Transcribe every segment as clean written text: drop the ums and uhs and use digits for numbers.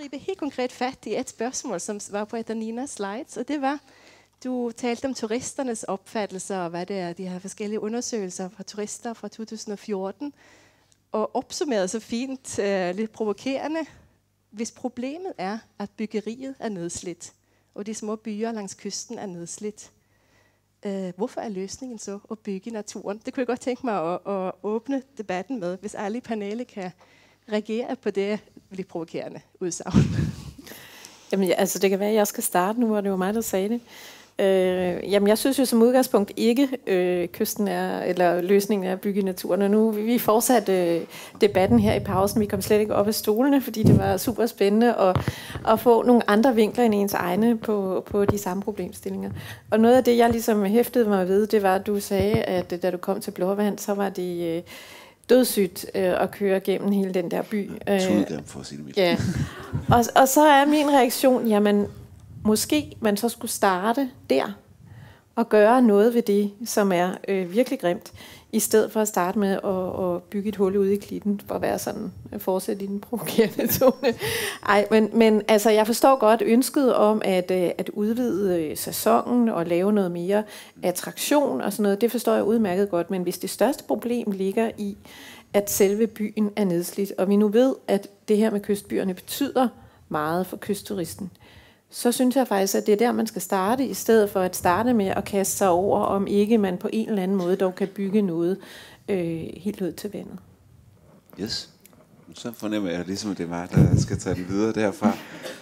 gribe helt konkret fat i et spørgsmål, som var på et af Ninas slides, og det var, du talte om turisternes opfattelser, og hvad det er, de her forskellige undersøgelser fra turister fra 2014, og opsummerede så fint, lidt provokerende, hvis problemet er, at byggeriet er nedslidt, og de små byer langs kysten er nedslidt, hvorfor er løsningen så at bygge i naturen? Det kunne jeg godt tænke mig at åbne debatten med, hvis alle i panelet kan reagere på det lidt provokerende udsagn. Jamen, altså det kan være, at jeg skal starte nu, og det var mig, der sagde det. Jamen, jeg synes jo som udgangspunkt ikke, kysten er, eller løsningen er at bygge i naturen. Og nu vi fortsatte debatten her i pausen. Vi kom slet ikke op af stolene, fordi det var super spændende at få nogle andre vinkler end ens egne på de samme problemstillinger. Og noget af det, jeg ligesom hæftede mig ved, det var, at du sagde, at da du kom til Blåvand, så var det dødssygt at køre gennem hele den der by. Tudegrim, for at sige det mildt. Ja. Og så er min reaktion, jamen, måske man så skulle starte der og gøre noget ved det, som er virkelig grimt, i stedet for at starte med at bygge et hul ude i klitten, for at være sådan, fortsætte i den provokerende tone. Ej, men altså, jeg forstår godt ønsket om at udvide sæsonen og lave noget mere attraktion og sådan noget. Det forstår jeg udmærket godt, men hvis det største problem ligger i, at selve byen er nedslidt, og vi nu ved, at det her med kystbyerne betyder meget for kystturisten, så synes jeg faktisk, at det er der, man skal starte, i stedet for at starte med at kaste sig over, om ikke man på en eller anden måde dog kan bygge noget helt ud til vandet. Yes. Så fornemmer jeg ligesom, at det er mig, der skal tage den videre derfra.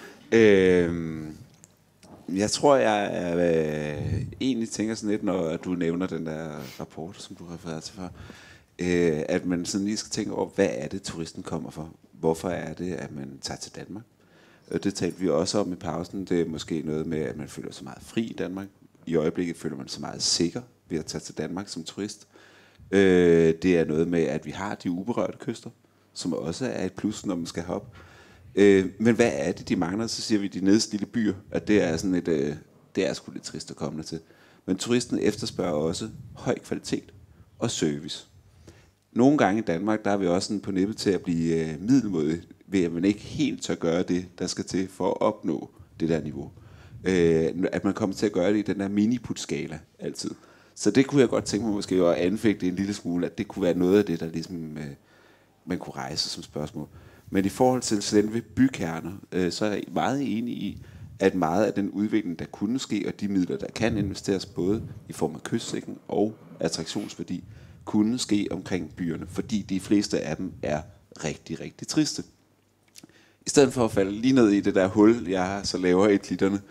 Jeg tror, jeg egentlig tænker sådan lidt, når du nævner den der rapport, som du refererede til før, at man sådan lige skal tænke over, hvad er det, turisten kommer for? Hvorfor er det, at man tager til Danmark? Det talte vi også om i pausen. Det er måske noget med, at man føler sig meget fri i Danmark. I øjeblikket føler man sig meget sikker ved at tage til Danmark som turist. Det er noget med, at vi har de uberørte kyster, som også er et plus, når man skal herop. Men hvad er det, de mangler? Så siger vi, de nedslidte byer, at det er sådan et, det er sgu lidt trist at komme til. Men turisten efterspørger også høj kvalitet og service. Nogle gange i Danmark, der er vi også sådan på nippet til at blive middelmådige, ved at man ikke helt tør gøre det, der skal til for at opnå det der niveau. At man kommer til at gøre det i den der miniput-skala altid. Så det kunne jeg godt tænke mig måske at anfægte en lille smule, at det kunne være noget af det, der ligesom man kunne rejse som spørgsmål. Men i forhold til selve bykerner, så er jeg meget enig i, at meget af den udvikling, der kunne ske, og de midler, der kan investeres både i form af kystsikring og attraktionsværdi, kunne ske omkring byerne, fordi de fleste af dem er rigtig, rigtig triste. I stedet for at falde lige ned i det der hul, jeg så laver i klitterne,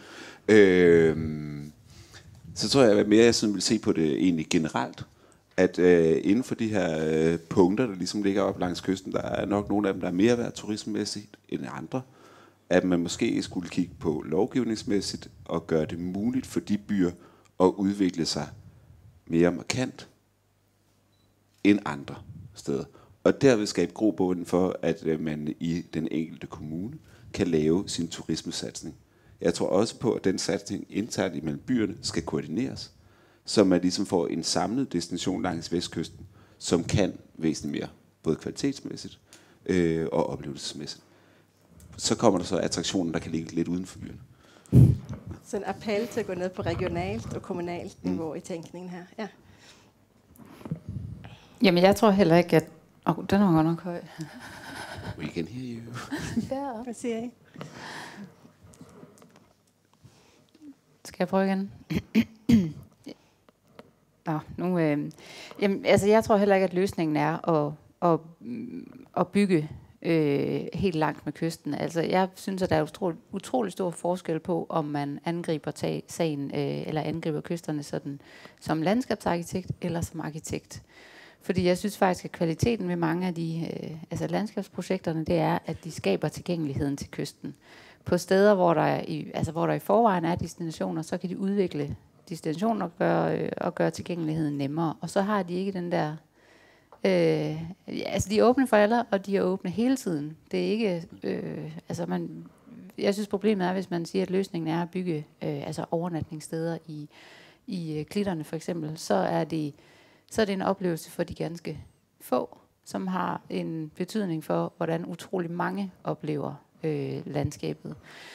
så tror jeg, at mere jeg sådan vil se på det egentlig generelt, at inden for de her punkter, der ligesom ligger op langs kysten, der er nok nogle af dem, der er mere værd turismemæssigt end andre, at man måske skulle kigge på lovgivningsmæssigt og gøre det muligt for de byer at udvikle sig mere markant end andre steder. Og derved skabe grobunden for, at man i den enkelte kommune kan lave sin turismesatsning. Jeg tror også på, at den satsning internt imellem byerne skal koordineres, så man ligesom får en samlet destination langs vestkysten, som kan væsentligt mere, både kvalitetsmæssigt og oplevelsesmæssigt. Så kommer der så attraktioner, der kan ligge lidt uden for byerne. Så en appel til at gå ned på regionalt og kommunalt niveau i tænkningen her. Ja. Jamen, jeg tror heller ikke, at... den var godt nok høj. We can hear you. Ja, hvad siger I? Skal jeg prøve igen? Jamen, altså, jeg tror heller ikke, at løsningen er at bygge helt langt med kysten. Altså, jeg synes, at der er utrolig stor forskel på, om man angriber sagen eller angriber kysterne sådan, som landskabsarkitekt eller som arkitekt. Fordi jeg synes faktisk, at kvaliteten ved mange af de landskabsprojekterne, det er, at de skaber tilgængeligheden til kysten. På steder, hvor der i forvejen er destinationer, så kan de udvikle destinationer og gøre tilgængeligheden nemmere. Og så har de ikke den der... de er åbne for alle, og de er åbne hele tiden. Det er ikke... jeg synes, problemet er, hvis man siger, at løsningen er at bygge overnatningssteder i klitterne for eksempel, så er det en oplevelse for de ganske få, som har en betydning for, hvordan utrolig mange oplever landskabet.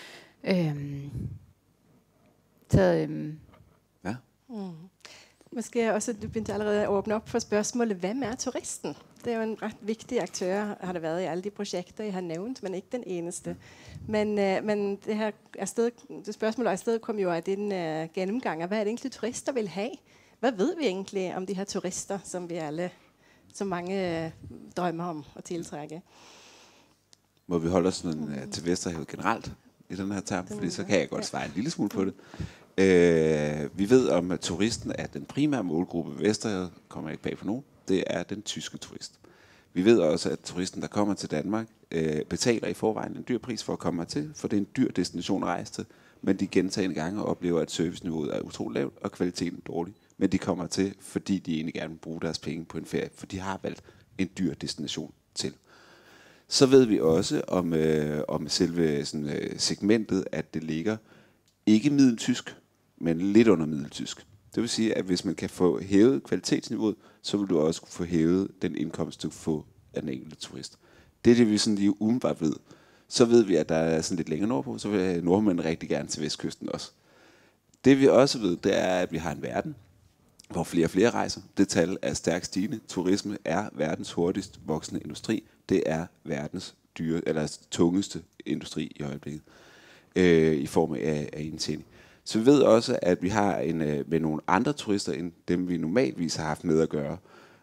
Ja. Måske også, du begyndte allerede at åbne op for spørgsmålet, hvem er turisten? Det er jo en ret vigtig aktør, har det været i alle de projekter, jeg har nævnt, men ikke den eneste. Men det her det spørgsmål afsted kom jo af din gennemgang af, hvad er det egentlig, turister vil have? Hvad ved vi egentlig om de her turister, som vi alle, så mange drømmer om at tiltrække? Må vi holde os sådan, til Vesterhavet generelt i den her term, fordi så kan jeg godt svare en lille smule på det. Vi ved om, at turisten er den primære målgruppe ved Vesterhavet, kommer ikke bag på nogen, det er den tyske turist. Vi ved også, at turisten, der kommer til Danmark, betaler i forvejen en dyr pris for at komme hertil, for det er en dyr destination at rejse til, men de gentagne gange oplever, at serviceniveauet er utroligt lavt, og kvaliteten dårlig. Men de kommer til, fordi de egentlig gerne vil bruge deres penge på en ferie, for de har valgt en dyr destination til. Så ved vi også om selve sådan, segmentet, at det ligger ikke middeltysk, men lidt under middeltysk. Det vil sige, at hvis man kan få hævet kvalitetsniveauet, så vil du også kunne få hævet den indkomst, du kan få af den enkelte turist. Det er det, vi sådan lige umiddelbart ved. Så ved vi, at der er sådan lidt længere nordpå, så vil nordmænd rigtig gerne til vestkysten også. Det vi også ved, det er, at vi har en verden, hvor flere og flere rejser. Det tal er stærkt stigende. Turisme er verdens hurtigst voksende industri. Det er verdens tungeste industri i øjeblikket, i form af indtjening. Så vi ved også, at vi har med nogle andre turister, end dem vi normalvis har haft med at gøre,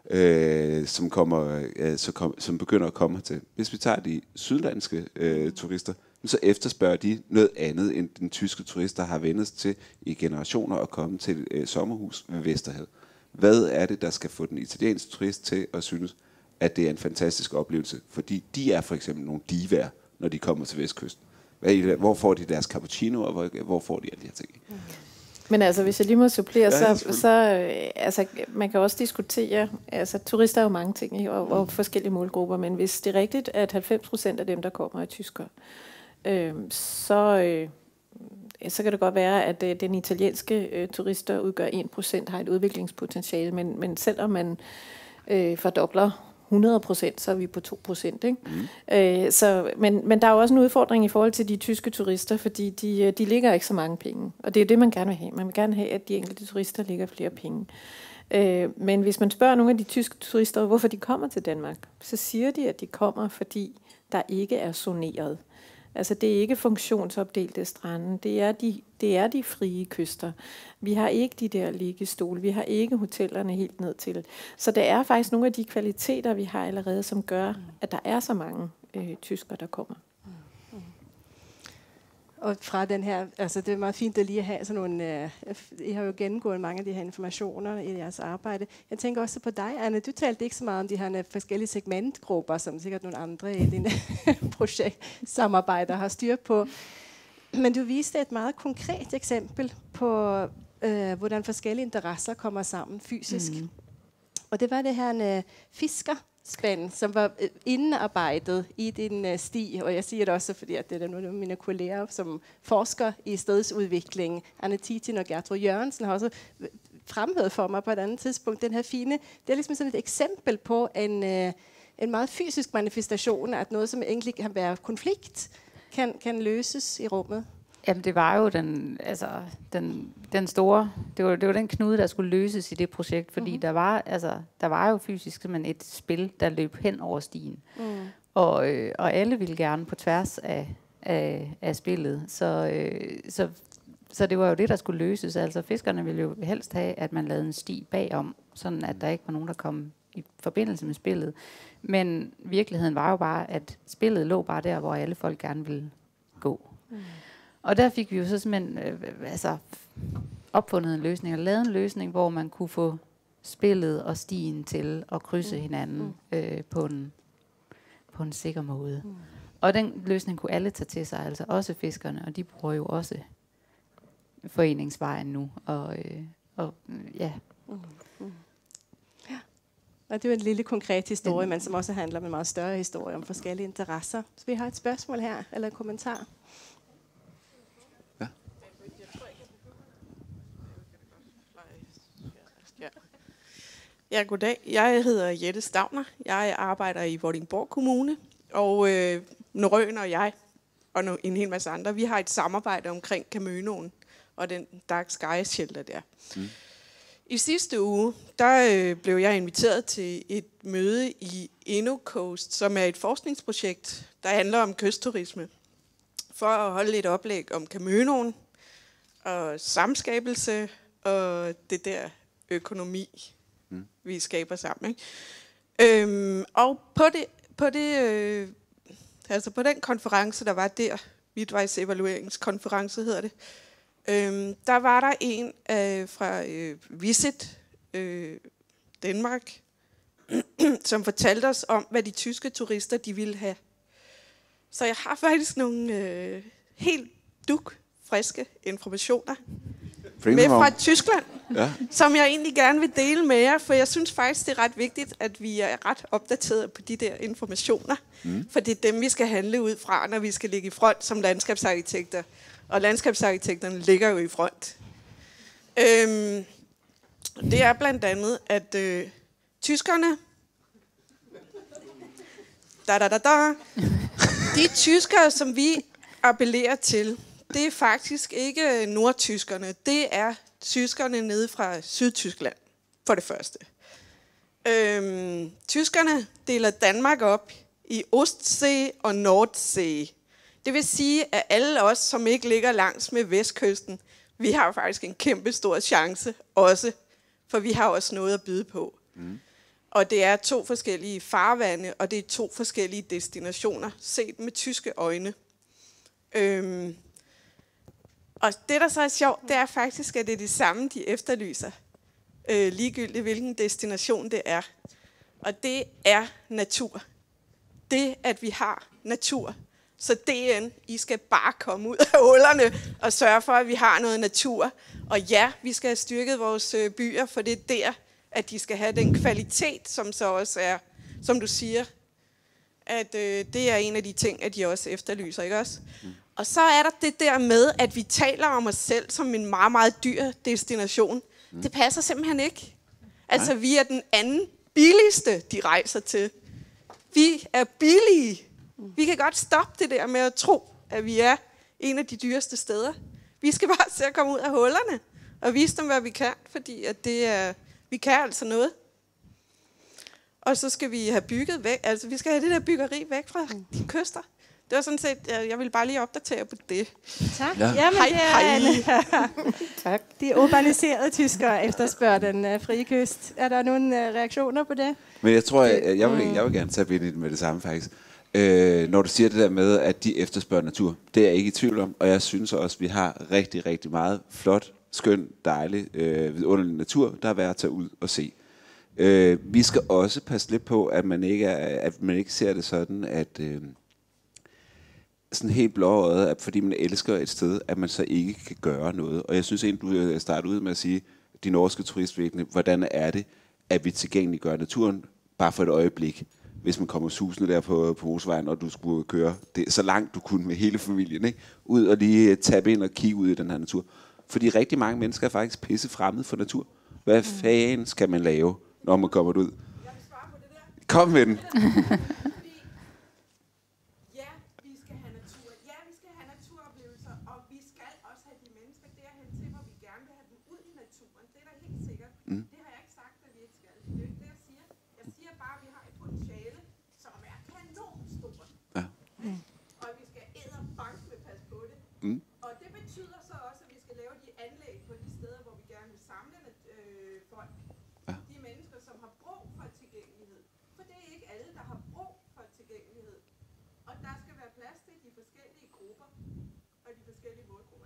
som begynder at komme hertil. Hvis vi tager de sydlandske turister, så efterspørger de noget andet end den tyske turist, der har vendt sig til i generationer at komme til et sommerhus ved Vesterhavet. Hvad er det, der skal få den italienske turist til at synes, at det er en fantastisk oplevelse? Fordi de er for eksempel nogle divaer, når de kommer til Vestkysten. Hvor får de deres cappuccino, og hvor får de alle de her ting? Men altså, hvis jeg lige må supplere, så man kan også diskutere, altså turister er jo mange ting, og forskellige målgrupper, men hvis det er rigtigt, at 90% af dem, der kommer, er tyskere, så kan det godt være, at den italienske turister udgør 1%, har et udviklingspotentiale, men selvom man fordobler 100%, så er vi på 2%. Ikke? Men der er jo også en udfordring i forhold til de tyske turister, fordi de ligger ikke så mange penge. Og det er det, man gerne vil have. Man vil gerne have, at de enkelte turister ligger flere penge. Men hvis man spørger nogle af de tyske turister, hvorfor de kommer til Danmark, så siger de, at de kommer, fordi der ikke er zoneret. Altså det er ikke funktionsopdelte strande, det er de frie kyster. Vi har ikke de der liggestole, vi har ikke hotellerne helt ned til. Så det er faktisk nogle af de kvaliteter, vi har allerede, som gør, at der er så mange tyskere, der kommer. Og fra den her, altså det er meget fint at lige have sådan nogle, I har jo gennemgået mange af de her informationer i jeres arbejde. Jeg tænker også på dig, Anne, du talte ikke så meget om de her forskellige segmentgrupper, som sikkert nogle andre i dine projektsamarbejder har styr på. Men du viste et meget konkret eksempel på, hvordan forskellige interesser kommer sammen fysisk. Og det var det her fiskerspænd, som var indarbejdet i din sti. Og jeg siger det også, fordi at det er nogle af mine kolleger, som forsker i stedsudvikling. Anne Titin og Gertrud Jørgensen har også fremhævet for mig på et andet tidspunkt den her fine. Det er ligesom sådan et eksempel på en meget fysisk manifestation af at noget, som egentlig kan være konflikt, kan løses i rummet. Jamen det var jo den store, det var den knude, der skulle løses i det projekt, fordi der var jo fysisk simpelthen et spil, der løb hen over stien. Og alle ville gerne på tværs af spillet. Så det var jo det, der skulle løses. Altså fiskerne ville jo helst have, at man lavede en sti bagom, sådan at der ikke var nogen, der kom i forbindelse med spillet. Men virkeligheden var jo bare, at spillet lå bare der, hvor alle folk gerne ville gå. Og der fik vi jo så simpelthen opfundet en løsning, og lavet en løsning, hvor man kunne få spillet og stien til at krydse hinanden på en sikker måde. Og den løsning kunne alle tage til sig, altså også fiskerne, og de bruger jo også foreningsvejen nu. Og det er jo en lille konkret historie, men som også handler om en meget større historie om forskellige interesser. Så vi har et spørgsmål her, eller en kommentar. Ja, goddag. Jeg hedder Jette Stavner. Jeg arbejder i Vordingborg Kommune, og Norøen og jeg og en hel masse andre, vi har et samarbejde omkring Caminoen og den Dark Sky Shelter der. I sidste uge, der blev jeg inviteret til et møde i InnoCoast, som er et forskningsprojekt, der handler om kystturisme, for at holde et oplæg om Caminoen og samskabelse og det der økonomi, vi skaber sammen. Ikke? Og på den konference, der var der, midtvejsevalueringskonference hedder det, der var der en fra Visit Danmark, som fortalte os om, hvad de tyske turister de ville have. Så jeg har faktisk nogle helt friske informationer med fra Tyskland, som jeg egentlig gerne vil dele med jer, for jeg synes faktisk, det er ret vigtigt, at vi er ret opdateret på de der informationer, for det er dem, vi skal handle ud fra, når vi skal ligge i front som landskabsarkitekter. Og landskabsarkitekterne ligger jo i front. Det er blandt andet, at tyskerne... De tyskere, som vi appellerer til, det er faktisk ikke nordtyskerne. Det er tyskerne nede fra Sydtyskland, for det første. Tyskerne deler Danmark op i Ostsee og Nordsee. Det vil sige, at alle os, som ikke ligger langs med vestkysten, vi har faktisk en kæmpe stor chance også, for vi har også noget at byde på. Og det er 2 forskellige farvande, og det er 2 forskellige destinationer, set med tyske øjne. Og det, der så er sjovt, det er faktisk, at det er det samme, de efterlyser. Ligegyldigt hvilken destination det er. Og det er natur. Det, at vi har natur. Så DN, I skal bare komme ud af hullerne og sørge for, at vi har noget natur. Og ja, vi skal have styrket vores byer, for det er der, at de skal have den kvalitet, som så også er, som du siger, at det er en af de ting, at de også efterlyser, ikke også? Og så er der det der med, at vi taler om os selv som en meget, meget dyr destination. Det passer simpelthen ikke. Altså, vi er den anden billigste, de rejser til. Vi er billige. Vi kan godt stoppe det der med at tro, at vi er en af de dyreste steder. Vi skal bare se at komme ud af hullerne og vise dem, hvad vi kan, fordi at det er, vi kan altså noget. Og så skal vi have bygget væk, altså vi skal have det der byggeri væk fra de kyster. Det var sådan set, jeg vil bare lige opdatere på det. Tak. Ja. Jamen, Hej. Tak. De urbaniserede tyskere efterspørger den frie kyst. Er der nogle reaktioner på det? Men jeg tror, jeg vil gerne tage ind i det med det samme faktisk. Når du siger det der med, at de efterspørger natur, det er jeg ikke i tvivl om, og jeg synes også, at vi har rigtig, rigtig meget flot, skøn, dejlig, vidunderlig natur, der er værd at tage ud og se. Vi skal også passe lidt på, at man ikke ser det sådan, at sådan helt blåøjet, at fordi man elsker et sted, at man så ikke kan gøre noget. Og jeg synes egentlig, du starter ud med at sige, de norske turistvæggene, hvordan er det, at vi tilgængeliggør naturen bare for et øjeblik, hvis man kommer susende der på motorvejen, og du skulle køre det så langt du kunne med hele familien, ikke? Ud og lige tabe ind og kigge ud i den her natur. Fordi rigtig mange mennesker er faktisk pisse fremmede for natur. Hvad fanden skal man lave, når man kommer ud? Kom med den. Ja, vi skal have natur. Ja, vi skal have naturoplevelser, og vi skal også have de mennesker derhen til, hvor vi gerne vil have dem ud i naturen. Det er da helt sikkert. Det har jeg ikke sagt, at vi ikke skal. Det er ikke det, jeg siger. Jeg siger bare, at vi har et potentiale, som er kanonstort. Ja. Og vi skal edderbanke med passe på det. Og det betyder så også, at vi skal lave de anlæg på de steder, hvor vi gerne vil samle folk. De mennesker, som har brug for tilgængelighed. For det er ikke alle, der har brug for tilgængelighed. Og der skal være plads til de forskellige grupper og de forskellige målgrupper.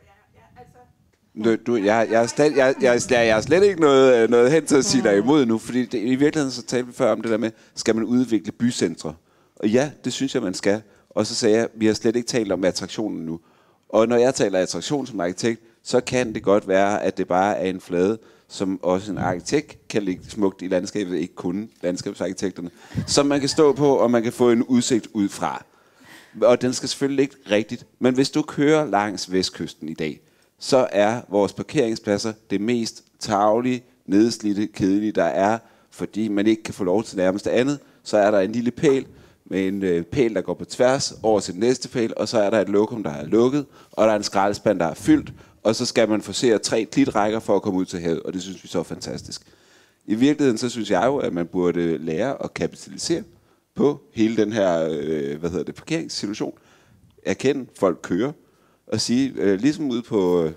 Jeg har slet ikke noget hen til at sige dig imod nu, fordi i virkeligheden så talte vi før om det der med, skal man udvikle bycentre? Og ja, det synes jeg, man skal. Og så sagde jeg, vi har slet ikke talt om attraktionen nu. Og når jeg taler attraktion som arkitekt, så kan det godt være, at det bare er en flade, som også en arkitekt kan ligge smukt i landskabet, ikke kun landskabsarkitekterne, som man kan stå på, og man kan få en udsigt ud fra. Og den skal selvfølgelig ligge rigtigt. Men hvis du kører langs vestkysten i dag, så er vores parkeringspladser det mest tarvelige, nedslidte, kedelige, der er, fordi man ikke kan få lov til nærmest andet. Så er der en lille pæl med en pæl, der går på tværs over til den næste pæl, og så er der et lokum, der er lukket, og der er en skraldespand, der er fyldt, og så skal man forsere 3 klitrækker for at komme ud til havet, og det synes vi så er fantastisk. I virkeligheden, så synes jeg jo, at man burde lære at kapitalisere på hele den her, parkeringssituation. Erkende, folk kører, og sige, ligesom ude på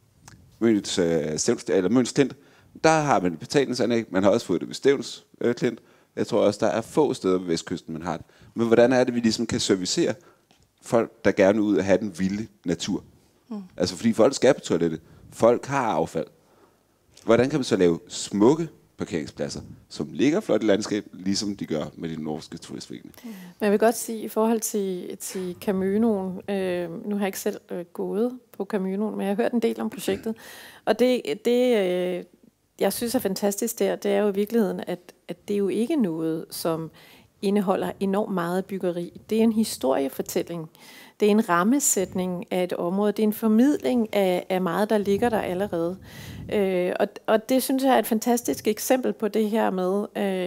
Møns Klint, der har man et betalingsanlæg, man har også fået det ved Stevns Klint. Jeg tror også, der er få steder ved Vestkysten, man har det. Men hvordan er det, vi ligesom kan servicere folk, der gerne vil ud og have den vilde natur? Altså fordi folk skal på toilettet. Folk har affald. Hvordan kan man så lave smukke parkeringspladser, som ligger flot i landskab, ligesom de gør med de norske turistforeninger? Men jeg vil godt sige, i forhold til Caminoen, nu har jeg ikke selv gået på Caminoen, men jeg har hørt en del om projektet. Og det jeg synes er fantastisk det er jo i virkeligheden, at det er jo ikke noget, som indeholder enormt meget byggeri. Det er en historiefortælling. Det er en rammesætning af et område. Det er en formidling af meget, der ligger der allerede. Og det synes jeg er et fantastisk eksempel på det her med,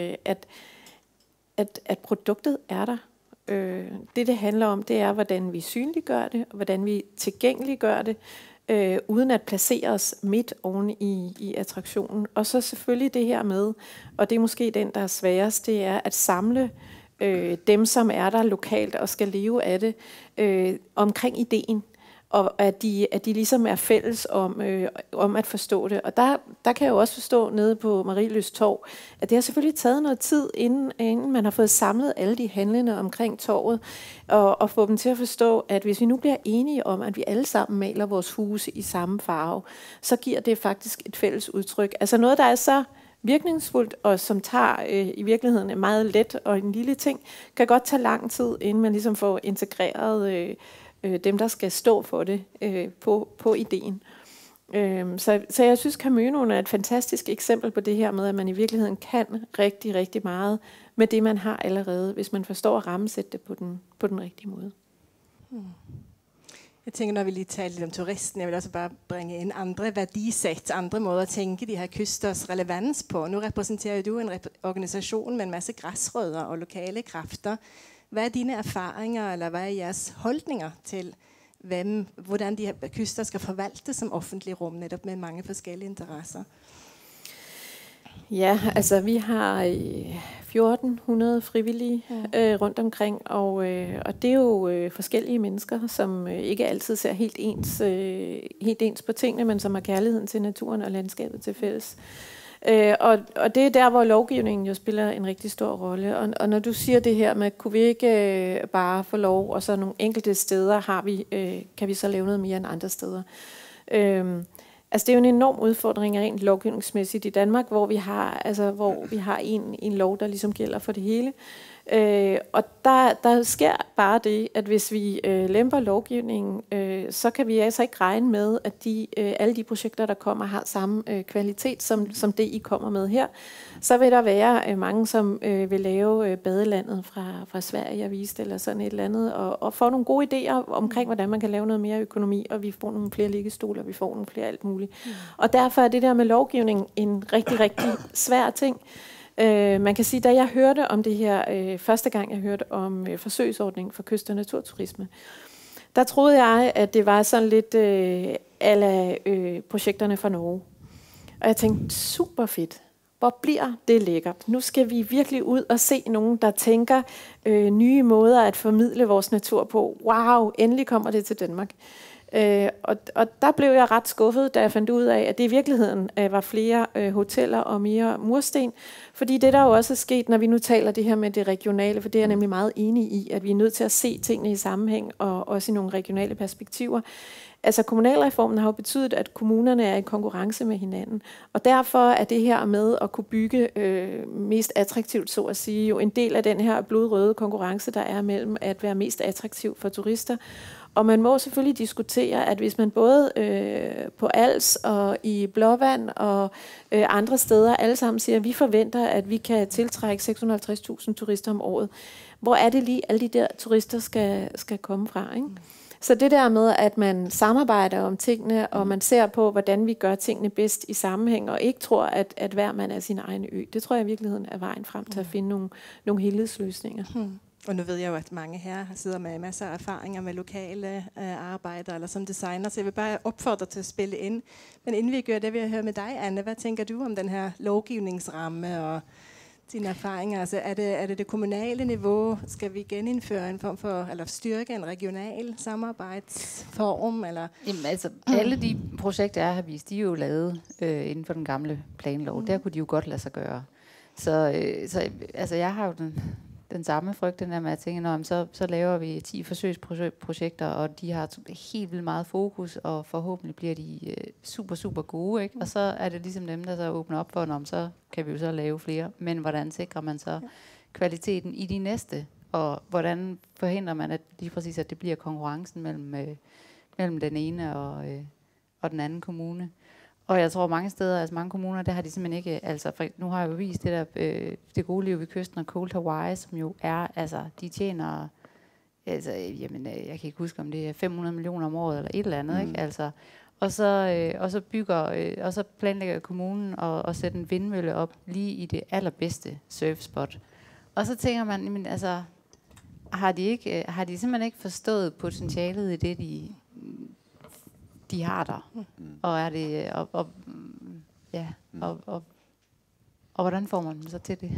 at produktet er der. Det handler om, det er, hvordan vi synliggør det, og hvordan vi tilgængeliggør det, uden at placere os midt oven i attraktionen. Og så selvfølgelig det her med, og det er måske den, der er sværest, det er at samle dem, som er der lokalt og skal leve af det, omkring ideen, og at de ligesom er fælles om at forstå det. Og der kan jeg jo også forstå nede på Marielyst Torv, at det har selvfølgelig taget noget tid, inden man har fået samlet alle de handlende omkring torvet, og få dem til at forstå, at hvis vi nu bliver enige om, at vi alle sammen maler vores huse i samme farve, så giver det faktisk et fælles udtryk. Altså noget, der er så virkningsfuldt, og som tager i virkeligheden meget let og en lille ting, kan godt tage lang tid, inden man ligesom får integreret dem, der skal stå for det på ideen. Så jeg synes, Caminoen er et fantastisk eksempel på det her med, at man i virkeligheden kan rigtig, rigtig meget med det, man har allerede, hvis man forstår at rammesætte det på den rigtige måde. Jeg tænker, når vi lige taler lidt om turisten, jeg vil også bare bringe ind andre værdisæt, andre måder at tænke de her kysters relevans på. Nu repræsenterer du en organisation med en masse græsrødder og lokale kræfter. Hvad er dine erfaringer, eller hvad er jeres holdninger til, hvordan de her kyster skal forvaltes som offentlige rum, netop med mange forskellige interesser? Ja, altså vi har 1400 frivillige rundt omkring, og det er jo forskellige mennesker, som ikke altid ser helt ens på tingene, men som har kærligheden til naturen og landskabet til fælles. Og det er der, hvor lovgivningen jo spiller en rigtig stor rolle. Og når du siger det her med, kunne vi ikke bare få lov, og så nogle enkelte steder kan vi så lave noget mere end andre steder. Altså det er jo en enorm udfordring rent lovgivningsmæssigt i Danmark, hvor vi har en lov, der ligesom gælder for det hele. Og der sker bare det, at hvis vi lemper lovgivningen, så kan vi altså ikke regne med, at alle de projekter, der kommer, har samme kvalitet, som det, I kommer med her. Så vil der være mange, som vil lave badelandet fra Sverige og vise det, eller sådan et eller andet, og få nogle gode idéer omkring, hvordan man kan lave noget mere økonomi, og vi får nogle flere liggestole, og vi får nogle flere alt muligt. Og derfor er det der med lovgivning en rigtig, rigtig svær ting. Man kan sige, da jeg hørte om det her, første gang jeg hørte om forsøgsordningen for kyst- og naturturisme, der troede jeg, at det var sådan lidt a la projekterne fra Norge. Og jeg tænkte, super fedt. Hvor bliver det lækkert. Nu skal vi virkelig ud og se nogen, der tænker nye måder at formidle vores natur på. Wow, endelig kommer det til Danmark. Og der blev jeg ret skuffet, da jeg fandt ud af, at det i virkeligheden var flere hoteller og mere mursten. Fordi det der jo også er sket, når vi nu taler det her med det regionale, for det er jeg nemlig meget enig i, at vi er nødt til at se tingene i sammenhæng, og også i nogle regionale perspektiver. Altså kommunalreformen har jo betydet, at kommunerne er i konkurrence med hinanden. Og derfor er det her med at kunne bygge mest attraktivt, så at sige, jo en del af den her blodrøde konkurrence, der er mellem at være mest attraktiv for turister. Og man må selvfølgelig diskutere, at hvis man både på Als og i Blåvand og andre steder alle sammen siger, at vi forventer, at vi kan tiltrække 650.000 turister om året, hvor er det lige alle de der turister skal komme fra, ikke? Så det der med, at man samarbejder om tingene, og man ser på, hvordan vi gør tingene bedst i sammenhæng, og ikke tror, at hver mand er sin egen ø, det tror jeg i virkeligheden er vejen frem til at finde nogle helhedsløsninger. Og nu ved jeg jo, at mange her sidder med masser af erfaringer med lokale arbejdere eller som designer, så jeg vil bare opfordre til at spille ind. Men inden vi gør det, vil jeg høre med dig, Anne. Hvad tænker du om den her lovgivningsramme og dine erfaringer? Altså, er det kommunale niveau? Skal vi genindføre en form for, eller styrke en regional samarbejdsform? Eller? Jamen, altså, alle de projekter, jeg har vist, de er jo lavet inden for den gamle planlov. Der kunne de jo godt lade sig gøre. Så altså, jeg har jo den samme frygt, den der med at tænke, så laver vi 10 forsøgsprojekter, og de har helt vildt meget fokus, og forhåbentlig bliver de super, super gode, ikke? Og så er det ligesom dem, der så åbner op for, så kan vi jo så lave flere. Men hvordan sikrer man så kvaliteten i de næste? Og hvordan forhindrer man at lige præcis, at det bliver konkurrencen mellem den ene og den anden kommune? Og jeg tror mange steder, altså mange kommuner, der har de simpelthen ikke, altså nu har jeg jo vist det der, det gode liv ved kysten og Cold Hawaii, som jo er, altså de tjener, altså jamen, jeg kan ikke huske om det er 500 millioner om året eller et eller andet, ikke? Altså, og så planlægger kommunen at sætte en vindmølle op lige i det allerbedste surfspot. Og så tænker man, jamen, altså, har de simpelthen ikke forstået potentialet i det, de har der, og er det og hvordan får man dem så til det?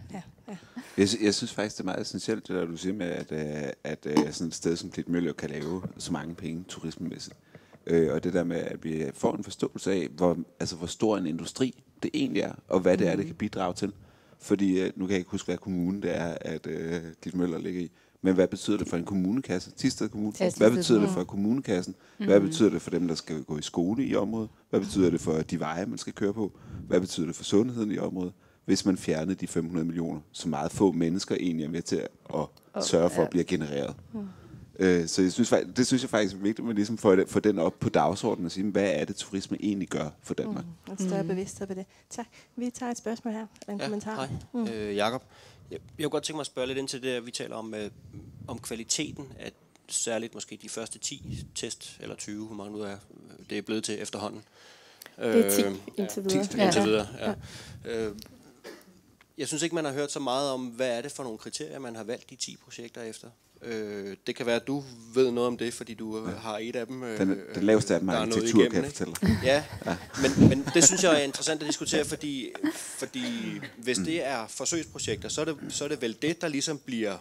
Jeg synes faktisk, det er meget essentielt, det der du siger med, at sådan et sted som Klitmøller kan lave så mange penge turismemæssigt. Og det der med, at vi får en forståelse af, hvor stor en industri det egentlig er, og hvad det er, det kan bidrage til. Fordi nu kan jeg ikke huske, hvad kommune det er, at Klitmøller ligger i. Men hvad betyder det for en kommunekasse? Thisted Kommune. Hvad betyder det for kommunekassen? Hvad betyder det for dem, der skal gå i skole i området? Hvad betyder det for de veje, man skal køre på? Hvad betyder det for sundheden i området? Hvis man fjernede de 500 millioner, så meget få mennesker egentlig er med til at sørge for at blive genereret. Så det synes jeg faktisk er vigtigt, at man ligesom får den op på dagsordenen og sige, hvad er det, turisme egentlig gør for Danmark? En større bevidsthed på det. Tak. Vi tager et spørgsmål her. En kommentar. Hej, Jakob. Jeg kunne godt tænke mig at spørge lidt ind til det, vi taler om kvaliteten af særligt måske de første 10 test, eller 20, hvor mange nu er det er blevet til efterhånden. Det er 10 indtil videre. Indtil videre, ja. Jeg synes ikke, man har hørt så meget om, hvad er det for nogle kriterier, man har valgt de 10 projekter efter. Det kan være, at du ved noget om det, fordi du har et af dem. Den laveste af dem er arkitektur, kan jeg fortælle. Ja, men det synes jeg er interessant at diskutere, fordi hvis det er forsøgsprojekter, så er det vel det, der ligesom bliver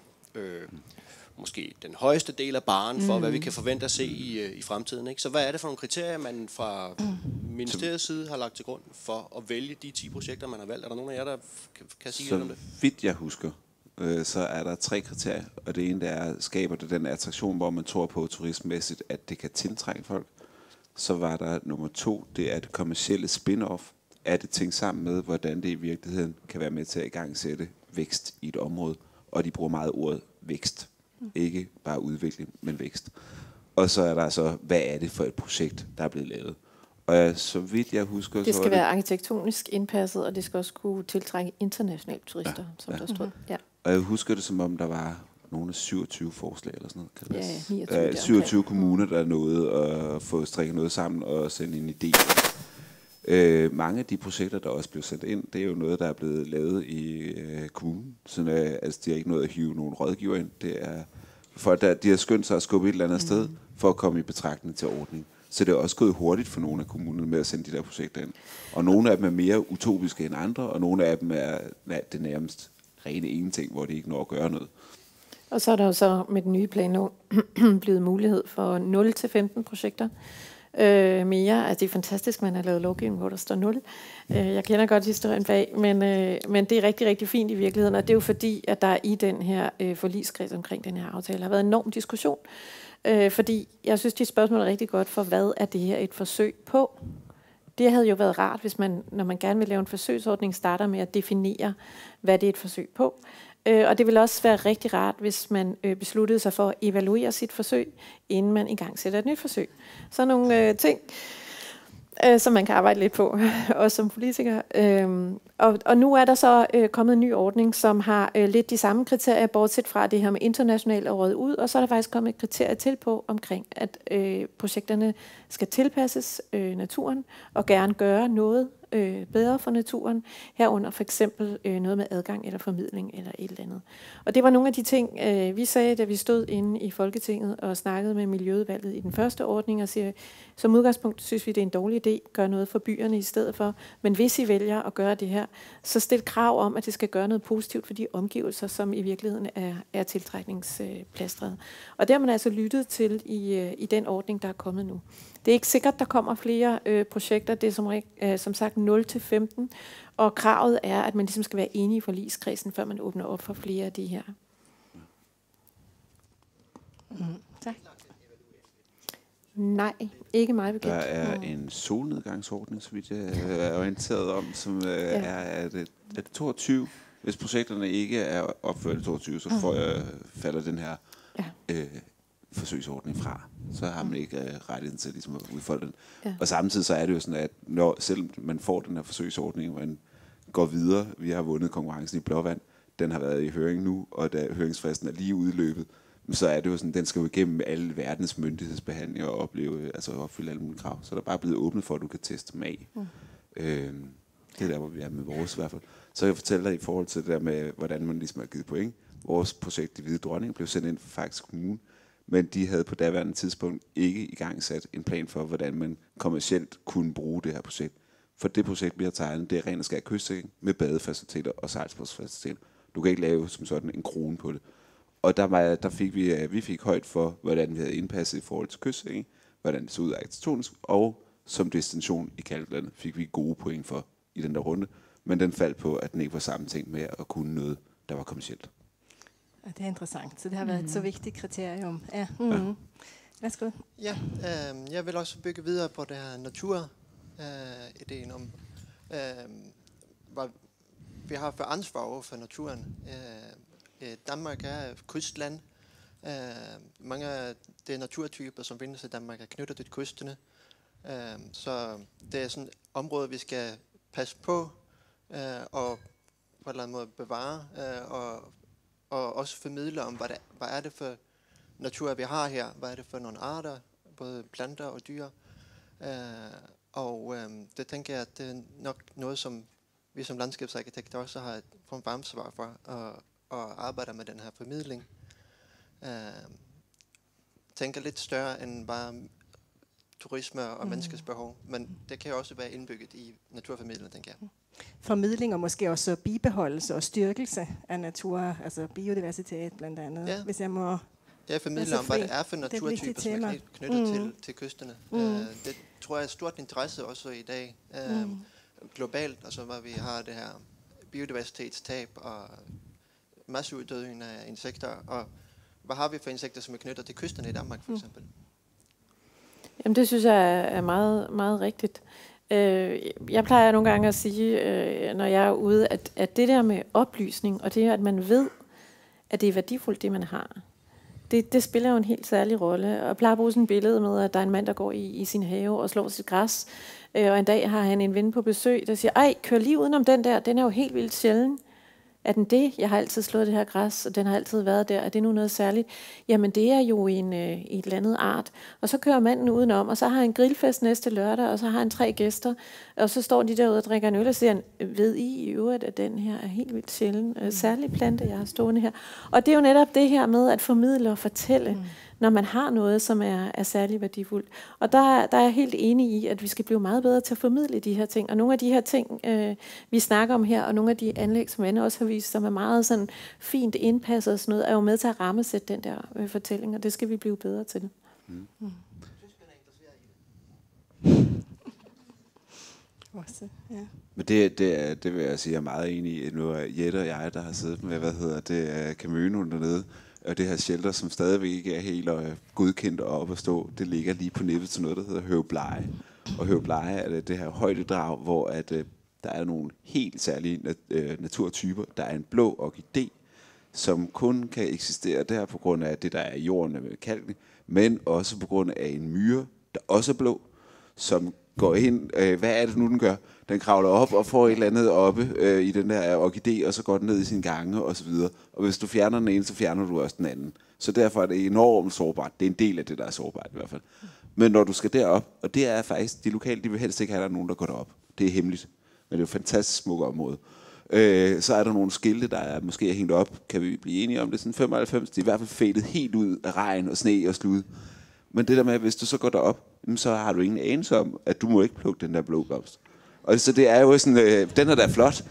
måske den højeste del af barren for, hvad vi kan forvente at se i fremtiden. Ikke? Så hvad er det for nogle kriterier, man fra ministeriets side har lagt til grund for at vælge de 10 projekter, man har valgt? Er der nogen af jer, der kan sige lidt om det? Så vidt jeg husker, så er der 3 kriterier, og det ene der er, skaber det den attraktion, hvor man tror på turismmæssigt, at det kan tiltrække folk. Så var der nummer 2, det er det kommercielle spin-off. Er det tænkt sammen med, hvordan det i virkeligheden kan være med til at igangsætte vækst i et område, og de bruger meget ordet vækst. Ikke bare udvikling, men vækst. Og så er der så, hvad er det for et projekt, der er blevet lavet? Og så vidt jeg husker... Det skal være arkitektonisk indpasset, og det skal også kunne tiltrække internationale turister, som der stod. Ja. Og jeg husker det, som om der var nogle af 27 forslag eller sådan noget. Ja, 29, 27 kommuner, der nåede at få strikket noget sammen og sende en idé. Mange af de projekter, der også blev sendt ind, det er jo noget, der er blevet lavet i kommunen. Så altså, de har ikke nået at hive nogen rådgiver ind. Det er folk, de har skyndt sig at skubbe et eller andet sted for at komme i betragtning til ordningen. Så det er også gået hurtigt for nogle af kommunerne med at sende de der projekter ind. Og nogle af dem er mere utopiske end andre, og nogle af dem er det nærmest rene ingenting, hvor de ikke når at gøre noget. Og så er der jo så med den nye planlov blevet mulighed for 0-15 projekter mere. Altså det er fantastisk, man har lavet lovgivning, hvor der står 0. Jeg kender godt historien bag, men det er rigtig, rigtig fint i virkeligheden, og det er jo fordi, at der i den her forligskreds omkring den her aftale har været en enorm diskussion. Fordi jeg synes, dit spørgsmål er rigtig godt for, hvad er det her et forsøg på? Det havde jo været rart, hvis man, når man gerne vil lave en forsøgsordning, starter med at definere, hvad det er et forsøg på. Og det vil også være rigtig rart, hvis man besluttede sig for at evaluere sit forsøg, inden man igangsætter et nyt forsøg. Så nogle ting, som man kan arbejde lidt på, også som politiker. Og nu er der så kommet en ny ordning, som har lidt de samme kriterier, bortset fra det her med internationalt og røget ud, og så er der faktisk kommet et kriterie til på omkring, at projekterne skal tilpasses naturen, og gerne gøre noget bedre for naturen, herunder for eksempel noget med adgang eller formidling eller et eller andet. Og det var nogle af de ting, vi sagde, da vi stod inde i Folketinget og snakkede med Miljøudvalget i den første ordning, og siger, som udgangspunkt synes vi, det er en dårlig idé, gør noget for byerne i stedet for, men hvis I vælger at gøre det her, så stil krav om, at det skal gøre noget positivt for de omgivelser, som i virkeligheden er tiltrækningsplastret. Og det har man altså lyttet til i den ordning, der er kommet nu. Det er ikke sikkert, der kommer flere projekter. Det er som sagt 0-15, og kravet er, at man ligesom skal være enig i forligskredsen, før man åbner op for flere af de her. Tak. Nej, ikke meget bekendt. Der er en solnedgangsordning, så vidt jeg er orienteret om, som er det 22. Hvis projekterne ikke er opført i 22, så falder den her forsøgsordning fra. Så har man ikke rettigheden til ligesom at udfolde den. Ja. Og samtidig så er det jo sådan, at når selv man får den her forsøgsordning, man går videre, vi har vundet konkurrencen i Blåvand, den har været i høring nu, og da høringsfristen er lige udløbet, så er det jo sådan, den skal jo igennem alle verdens myndighedsbehandlinger og opfylde alle mulige krav. Så der er bare blevet åbnet for, at du kan teste dem af. Det er der, hvor vi er med vores i hvert fald. Så jeg fortæller dig i forhold til det der med, hvordan man ligesom har givet point. Vores projekt i Hvide Dronning blev sendt ind for faktisk kommunen, men de havde på daværende tidspunkt ikke igangsat en plan for, hvordan man kommercielt kunne bruge det her projekt. For det projekt, vi har tegnet, det er ren og skær kystsikring med badefaciliteter og sejlsportsfaciliteter. Du kan ikke lave som sådan en krone på det. Og der fik vi fik højt for, hvordan vi havde indpasset i forhold til kystsikring, hvordan det så ud arkitektonisk, og som destination i Kalklandet fik vi gode point for i den der runde. Men den faldt på, at den ikke var sammentænkt med at kunne noget, der var kommercielt. Ja, det er interessant. Så det har været et så vigtigt kriterium. Ja. Værsgo. Ja, jeg vil også bygge videre på det her natur-ideen om, hvad vi har for ansvar over for naturen. Danmark er et kystland. Mange af de naturtyper, som findes i Danmark, er knyttet til kysterne. Så det er sådan et område, vi skal passe på og på en eller anden måde bevare og også formidle om, hvad er det for natur, vi har her. Hvad er det for nogle arter, både planter og dyr. Det tænker jeg, at det er nok noget, som vi som landskabsarkitekter også har et ansvar for og arbejder med den her formidling. Tænker lidt større end bare turisme og menneskets behov, men det kan jo også være indbygget i naturformidling, tænker jeg. Formidling og måske også bibeholdelse og styrkelse af natur, altså biodiversitet blandt andet. Ja. Hvis jeg må... Jeg formidler om, hvad det er for naturtyper, som er knyttet til kysterne. Det tror jeg er stort interesse også i dag. Globalt, altså hvor vi har det her biodiversitetstab og masseuddødning af insekter. Og hvad har vi for insekter, som er knyttet til kysterne i Danmark, for eksempel? Jamen det synes jeg er meget, meget rigtigt. Jeg plejer nogle gange at sige, når jeg er ude, at det der med oplysning, og det at man ved, at det er værdifuldt, det man har, det spiller jo en helt særlig rolle. Og jeg plejer at bruge sådan et billede med, at der er en mand, der går i sin have og slår sit græs, og en dag har han en ven på besøg, der siger, ej, kør lige udenom den der, den er jo helt vildt sjælden. Er den det? Jeg har altid slået det her græs, og den har altid været der. Er det nu noget særligt? Jamen, det er jo i et eller andet art. Og så kører manden udenom, og så har han grillfest næste lørdag, og så har han 3 gæster, og så står de derude og drikker en øl, og siger, ved I øvrigt, at den her er helt vildt sjælden? Særlig plante, jeg har stående her. Og det er jo netop det her med at formidle og fortælle, når man har noget, som er særlig værdifuldt. Og der er jeg helt enig i, at vi skal blive meget bedre til at formidle de her ting. Og nogle af de her ting, vi snakker om her, og nogle af de anlæg, som Anne også har vist, som er meget sådan fint indpasset og sådan noget, er jo med til at rammesætte den der fortælling, og det skal vi blive bedre til. Men det vil jeg sige, jeg er meget enig i. Nu er Jette og jeg, der har siddet med, Camino dernede, og det her shelter, som stadigvæk ikke er helt godkendt og op at stå, det ligger lige på nippet til noget, der hedder Høvbleje. Og Høvbleje er det her højdedrag, hvor der er nogle helt særlige naturtyper. Der er en blå orkidé, som kun kan eksistere der på grund af det, der er i jorden med kalkning, men også på grund af en myre, der også er blå, som går ind. Hvad er det nu, den gør? Den kravler op og får et eller andet oppe i den der orkidé, og så går den ned i sin gange og så videre. Og hvis du fjerner den ene, så fjerner du også den anden. Så derfor er det enormt sårbart. Det er en del af det, der er sårbart i hvert fald. Men når du skal derop, og det er faktisk, de lokale, de vil helst ikke have, der nogen, der går derop. Det er hemmeligt. det er jo et fantastisk smukt område. Så er der nogle skilte, der er måske hængt op, kan vi blive enige om det, sådan 95, det er i hvert fald fadet helt ud af regn og sne og slud. Men det der med, at hvis du så går derop, så har du ingen anelse om, at du må ikke plukke den der blå blomst. Og så det er jo sådan, den er da flot.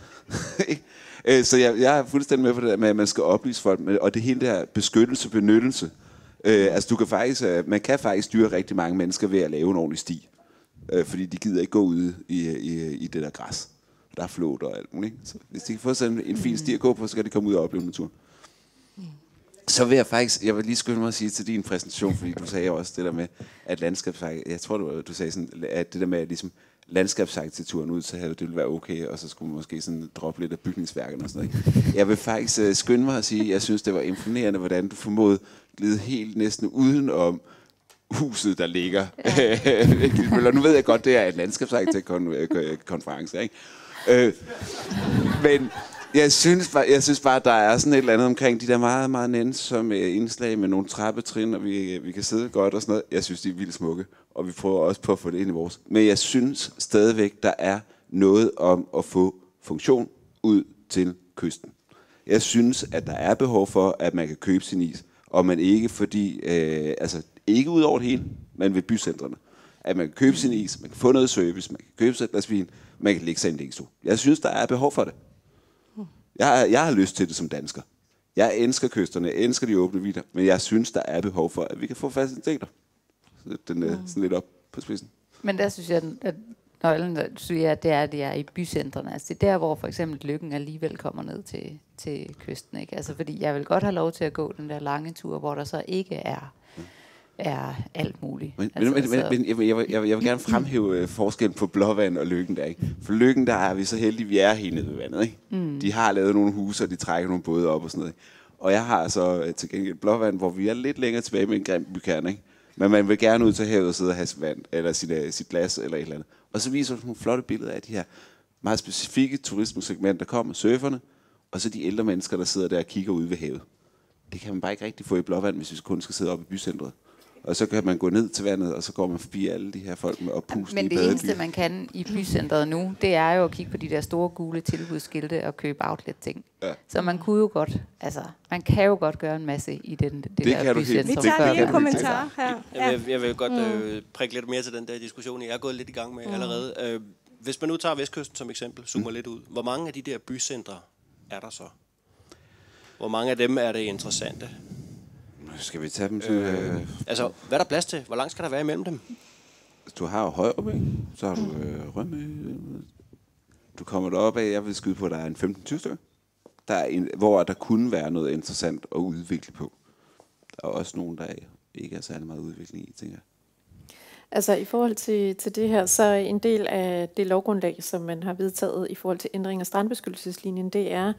Så jeg er fuldstændig med på det der med, at man skal oplyse folk, og det hele der beskyttelse, benyttelse. Altså du kan faktisk, man kan faktisk styre rigtig mange mennesker ved at lave en ordentlig sti. Fordi de gider ikke gå ude i det der græs. Der er flot og alt muligt. Så hvis de kan få sådan en fin sti at gå på, så kan de komme ud og opleve naturen. Så vil jeg vil lige skynde mig at sige til din præsentation, fordi du sagde også det der med, at jeg tror du sagde sådan, at det der med, at ligesom landskabsarkitekturen ud til havet, det ville være okay, og så skulle man måske sådan droppe lidt af bygningsværkerne og sådan noget. Jeg vil faktisk skynde mig at sige, at jeg synes, det var imponerende, hvordan du formåede glide helt næsten uden om huset, der ligger. Ja. Nu ved jeg godt, det er en landskabsarkitektkonference, ikke? Men jeg synes bare, der er sådan et eller andet omkring de der meget, meget nænsomme indslag med nogle trappetrin, og vi kan sidde godt og sådan noget. Jeg synes, de er vildt smukke, og vi prøver også på at få det ind i vores. Men jeg synes stadigvæk, der er noget om at få funktion ud til kysten. Jeg synes, at der er behov for, at man kan købe sin is, og man ikke fordi, ikke ud over det hele, men ved bycentrene. At man kan købe sin is, man kan få noget service, man kan købe sig et glas vin, man kan lægge sig i en længstue. Jeg synes, der er behov for det. Jeg har lyst til det som dansker. Jeg elsker kysterne, jeg elsker de åbne vidder, men jeg synes, der er behov for, at vi kan få faciliteter. Så den er sådan lidt op på spidsen. Men der synes jeg, at nøglen, synes jeg, det er i bycentrene. Altså det er der, hvor for eksempel Lykken alligevel kommer ned til kysten. Ikke? Altså fordi jeg vil godt have lov til at gå den der lange tur, hvor der så ikke er alt muligt. Men jeg vil gerne fremhæve forskellen på Blåvand og Lykken der, ikke? For Lykken, der er vi så heldige, vi er helt nede ved vandet, ikke? De har lavet nogle huse, og de trækker nogle både op og sådan noget. Og jeg har så til gengæld Blåvand, hvor vi er lidt længere tilbage med en grim bykerne, ikke? Men man vil gerne ud til havet og sidde og have vand, eller sit glas, eller et eller andet. Og så viser du nogle flotte billeder af de her meget specifikke turismesegmenter, der kommer, surferne, og så de ældre mennesker, der sidder der og kigger ud ved havet. Det kan man bare ikke rigtig få i Blåvand, hvis vi kun skal sidde oppe i bycentret. Og så kan man gå ned til vandet, og så går man forbi alle de her folk med oppuste. Men det eneste, man kan i bycentret nu, det er jo at kigge på de der store gule tilbudsskilte og købe outlet-ting. Ja. Så man kunne jo godt, man kan jo godt gøre en masse i det der bycentret. Vi tager lige en kommentar her. Jeg vil godt prikke lidt mere til den der diskussion, jeg er gået lidt i gang med allerede. Hvis man nu tager Vestkysten som eksempel, zoomer lidt ud. Hvor mange af de der bycentre er der så? Hvor mange af dem er det interessante? Skal vi tage dem til... hvad er der plads til? Hvor langt skal der være imellem dem? Du har jo Højrup, ikke? Så har du Rømø. Du kommer derop af, jeg vil skyde på, at der er en 15-20 stykker. Hvor der kunne være noget interessant at udvikle på. Der er også nogen, der ikke er særlig meget udvikling i, tænker jeg. Altså i forhold til det her, så en del af det lovgrundlag, som man har vedtaget i forhold til ændring af strandbeskyttelseslinjen, det er,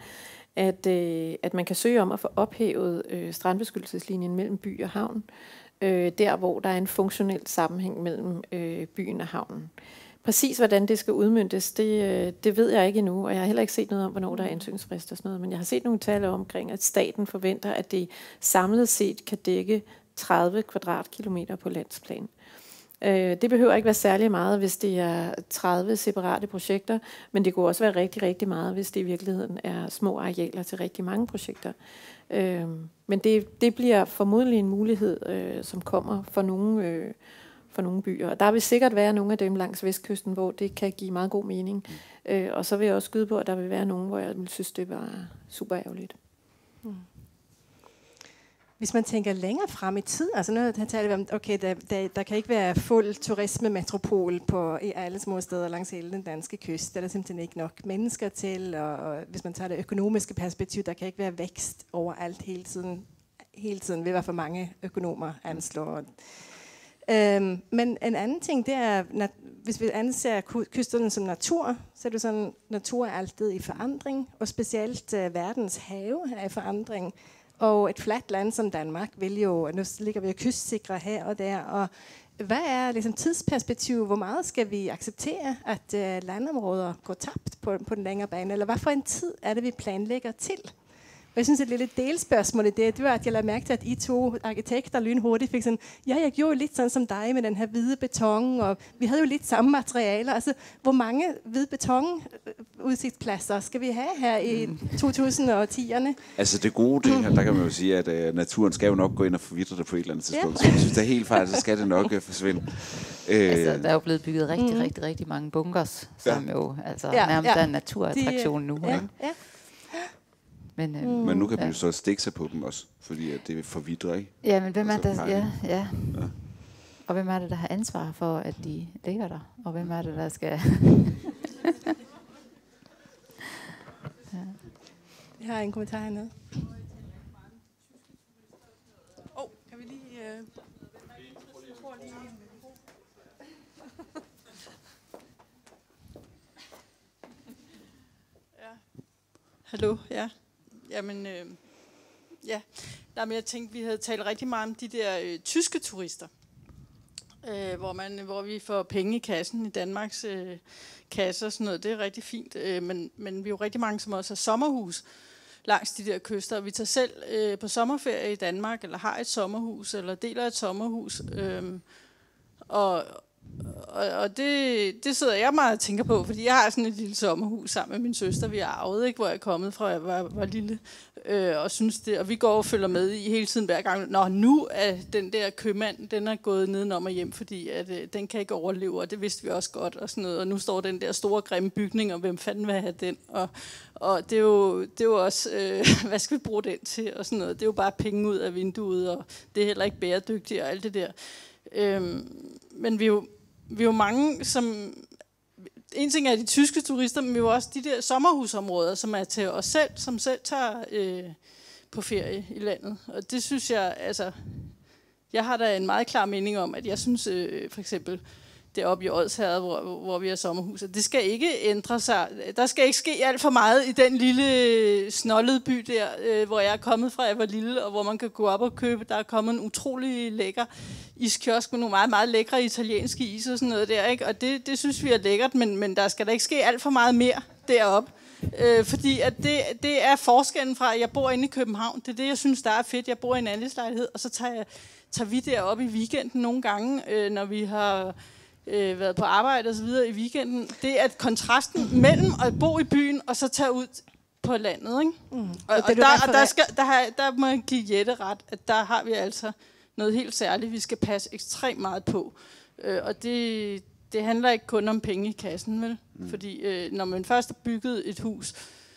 at man kan søge om at få ophævet strandbeskyttelseslinjen mellem by og havn, der hvor der er en funktionel sammenhæng mellem byen og havnen. Præcis hvordan det skal udmøntes, det ved jeg ikke endnu, og jeg har heller ikke set noget om, hvornår der er ansøgningsfrist og sådan noget, men jeg har set nogle tal omkring, at staten forventer, at det samlet set kan dække 30 kvadratkilometer på landsplan. Det behøver ikke være særlig meget, hvis det er 30 separate projekter, men det kunne også være rigtig, rigtig meget, hvis det i virkeligheden er små arealer til rigtig mange projekter. Men det bliver formodentlig en mulighed, som kommer for nogle byer. Og der vil sikkert være nogle af dem langs Vestkysten, hvor det kan give meget god mening. Og så vil jeg også skyde på, at der vil være nogle, hvor jeg synes, det var super ærgerligt. Hvis man tænker længere frem i tid, altså nu taler vi om, okay, der kan ikke være fuld turismemetropol i alle små steder langs hele den danske kyst. Der er simpelthen ikke nok mennesker til, og hvis man tager det økonomiske perspektiv, der kan ikke være vækst overalt hele tiden, vil være for mange økonomer anslår. Men en anden ting, det er, hvis vi anser kysterne som natur, så er det sådan, natur er altid i forandring, og specielt verdens have er i forandring. Og et fladt land som Danmark vil jo, nu ligger vi jo kystsikre her og der, og hvad er ligesom tidsperspektivet? Hvor meget skal vi acceptere, at landområder går tabt på den længere bane? Eller hvad for en tid er det, vi planlægger til? Og jeg synes, et lille delspørgsmål i det var, at jeg lagde mærke til, at I to arkitekter lynhurtigt fik sådan, ja, jeg gjorde jo lidt sådan som dig med den her hvide beton, og vi havde jo lidt samme materialer. Altså, hvor mange hvide betonudsigtspladser skal vi have her i 2010'erne? Altså det gode ting her, der kan man jo sige, at naturen skal jo nok gå ind og forvitre det på et eller andet tidspunkt. Så jeg synes, det er helt fejl, så skal det nok forsvinde. Altså, der er jo blevet bygget rigtig mange bunkers, som jo nærmest er en naturattraktion nu. Ja, ikke? ja. Men nu kan vi jo så stikke sig på dem også, fordi at det forvidrer, ikke? Ja, men hvem er der? Ja. Og hvem er det, der har ansvar for, at de ligger der? Og hvem er det, der skal... Jeg har en kommentar hernede. Kan vi lige... Hallo, ja. Jamen, ja. Nej, men jeg tænkte, vi havde talt rigtig meget om de der tyske turister, hvor vi får penge i kassen i Danmarks kasse og sådan noget. Det er rigtig fint, men vi er jo rigtig mange, som også har sommerhus langs de der kyster. Og vi tager selv på sommerferie i Danmark, eller har et sommerhus, eller deler et sommerhus. Og det sidder jeg meget og tænker på, fordi jeg har sådan et lille sommerhus sammen med min søster, vi har arvet, ikke, hvor jeg er kommet fra, jeg var lille, og synes det, og vi går og følger med i hele tiden hver gang. Nå, nu er den der købmand, den er gået nedenom og hjem, fordi at, den kan ikke overleve, og det vidste vi også godt, og sådan noget, og nu står den der store grimme bygning, og hvem fanden vil have den, og det er jo også, hvad skal vi bruge den til, og sådan noget, det er jo bare penge ud af vinduet, og det er heller ikke bæredygtigt, og alt det der. Men vi er jo mange, som... En ting er de tyske turister, men vi er jo også de der sommerhusområder, som er til os selv, som selv tager på ferie i landet. Og det synes jeg, altså... Jeg har da en meget klar mening om, at jeg synes for eksempel, det oppe i Odsherred, hvor vi har sommerhus, det skal ikke ændre sig. Der skal ikke ske alt for meget i den lille snollede by der, hvor jeg er kommet fra, jeg var lille, og hvor man kan gå op og købe. Der er kommet en utrolig lækker iskiosk med nogle meget, meget lækre italienske is og sådan noget der, ikke? Og det synes vi er lækkert, men der skal da ikke ske alt for meget mere deroppe. Fordi at det er forskellen fra, at jeg bor inde i København. Det er det, jeg synes, der er fedt. Jeg bor i en andelslejlighed, og så tager vi derop i weekenden nogle gange, når vi har været på arbejde og så videre i weekenden. Det er kontrasten mellem at bo i byen og så tage ud på landet, ikke? Og der må jeg give Jette ret, at der har vi altså noget helt særligt, vi skal passe ekstremt meget på. Og det handler ikke kun om penge i kassen, vel? Fordi når man først har bygget et hus,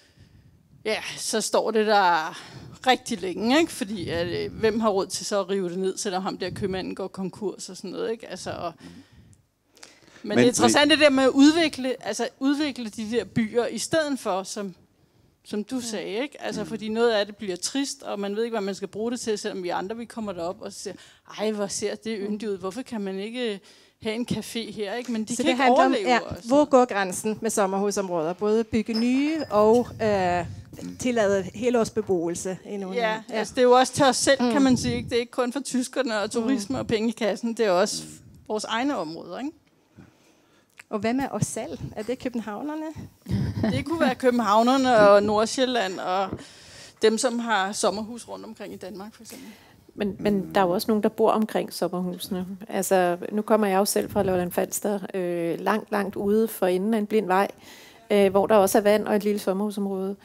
ja, så står det der rigtig længe, ikke? Fordi hvem har råd til så at rive det ned, selvom ham der købmanden går konkurs og sådan noget, ikke? Altså, men det er interessant det der med at udvikle de der byer i stedet for, som du sagde, ikke? Altså, fordi noget af det bliver trist, og man ved ikke, hvad man skal bruge det til, selvom vi andre, vi kommer derop og siger, ej, hvor ser det yndigt ud, hvorfor kan man ikke have en café her, ikke? Men de så kan ikke overleve også. Hvor går grænsen med sommerhusområder? Både bygge nye og tillade helårsbeboelse. Ja, altså det er jo også til os selv, kan man sige, ikke? Det er ikke kun for tyskerne og turisme og penge i kassen, det er også vores egne områder, ikke? Og hvad med os selv? Er det københavnerne? Det kunne være københavnerne og Nordsjælland og dem, som har sommerhus rundt omkring i Danmark, for eksempel. Men der er jo også nogen, der bor omkring sommerhusene. Altså, nu kommer jeg jo selv fra Lolland Falster, langt ude for enden af en blind vej, hvor der også er vand og et lille sommerhusområde.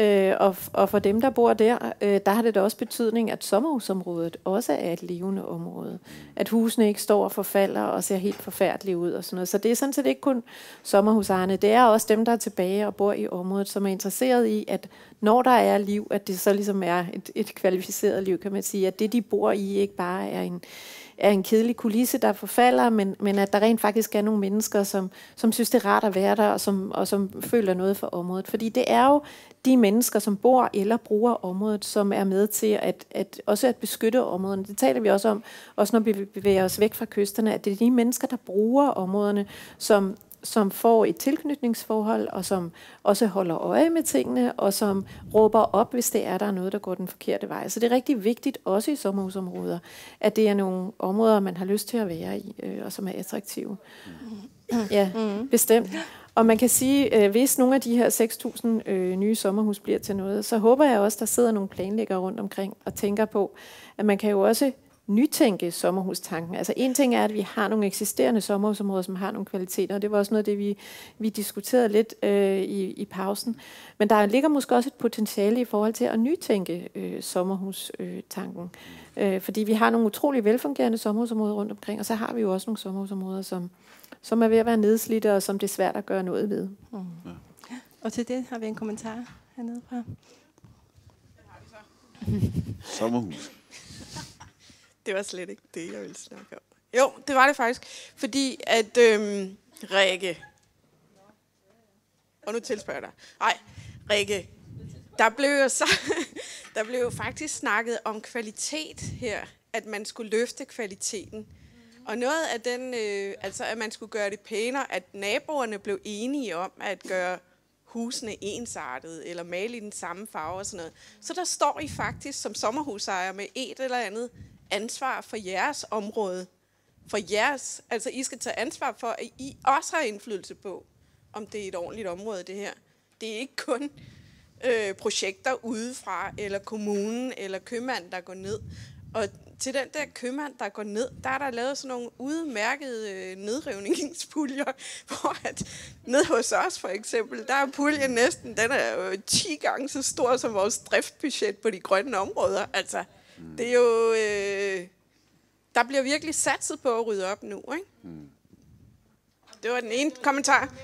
Og for dem, der bor der har det da også betydning, at sommerhusområdet også er et levende område. At husene ikke står og forfalder og ser helt forfærdelige ud og sådan noget. Så det er sådan set ikke kun sommerhusejerne. Det er også dem, der er tilbage og bor i området, som er interesseret i, at når der er liv, at det så ligesom er et kvalificeret liv, kan man sige. At det, de bor i, ikke bare er en kedelig kulisse, der forfalder, men at der rent faktisk er nogle mennesker, som synes, det er rart at være der, og som føler noget for området. Fordi det er jo de mennesker, som bor eller bruger området, som er med til at beskytte områderne. Det taler vi også om, også når vi bevæger os væk fra kysterne, at det er de mennesker, der bruger områderne, som får et tilknytningsforhold, og som også holder øje med tingene, og som råber op, hvis der er noget, der går den forkerte vej. Så det er rigtig vigtigt, også i sommerhusområder, at det er nogle områder, man har lyst til at være i, og som er attraktive. Ja, bestemt. Og man kan sige, hvis nogle af de her 6.000 nye sommerhus bliver til noget, så håber jeg også, der sidder nogle planlæggere rundt omkring og tænker på, at man kan jo også nytænke sommerhustanken. Altså en ting er, at vi har nogle eksisterende sommerhusområder, som har nogle kvaliteter, og det var også noget af det, vi diskuterede lidt i pausen. Men der ligger måske også et potentiale i forhold til at nytænke sommerhustanken. Fordi vi har nogle utrolig velfungerende sommerhusområder rundt omkring, og så har vi jo også nogle sommerhusområder, som er ved at være nedslidte, og som det er svært at gøre noget ved. Ja. Og til det har vi en kommentar hernede fra. Sommerhus. Det var slet ikke det, jeg ville snakke om. Jo, det var det faktisk. Fordi at Rikke... Og nu tilspørger jeg dig. Nej, Rikke. Der blev jo faktisk snakket om kvalitet her. At man skulle løfte kvaliteten. Og noget af den... altså, at man skulle gøre det pænere. At naboerne blev enige om at gøre husene ensartede. Eller male i den samme farve og sådan noget. Så der står I faktisk som sommerhusejer med et eller andet ansvar for jeres område. For jeres, altså I skal tage ansvar for, at I også har indflydelse på, om det er et ordentligt område, det her. Det er ikke kun projekter udefra, eller kommunen, eller købmanden, der går ned. Og til den der købmand, der går ned, der er der lavet sådan nogle udmærkede nedrivningspuljer, hvor at ned hos os for eksempel, der er puljen næsten, den er jo 10 gange så stor som vores driftbudget på de grønne områder. Altså, det er jo... der bliver virkelig satset på at rydde op nu, ikke? Det var den ene kommentar.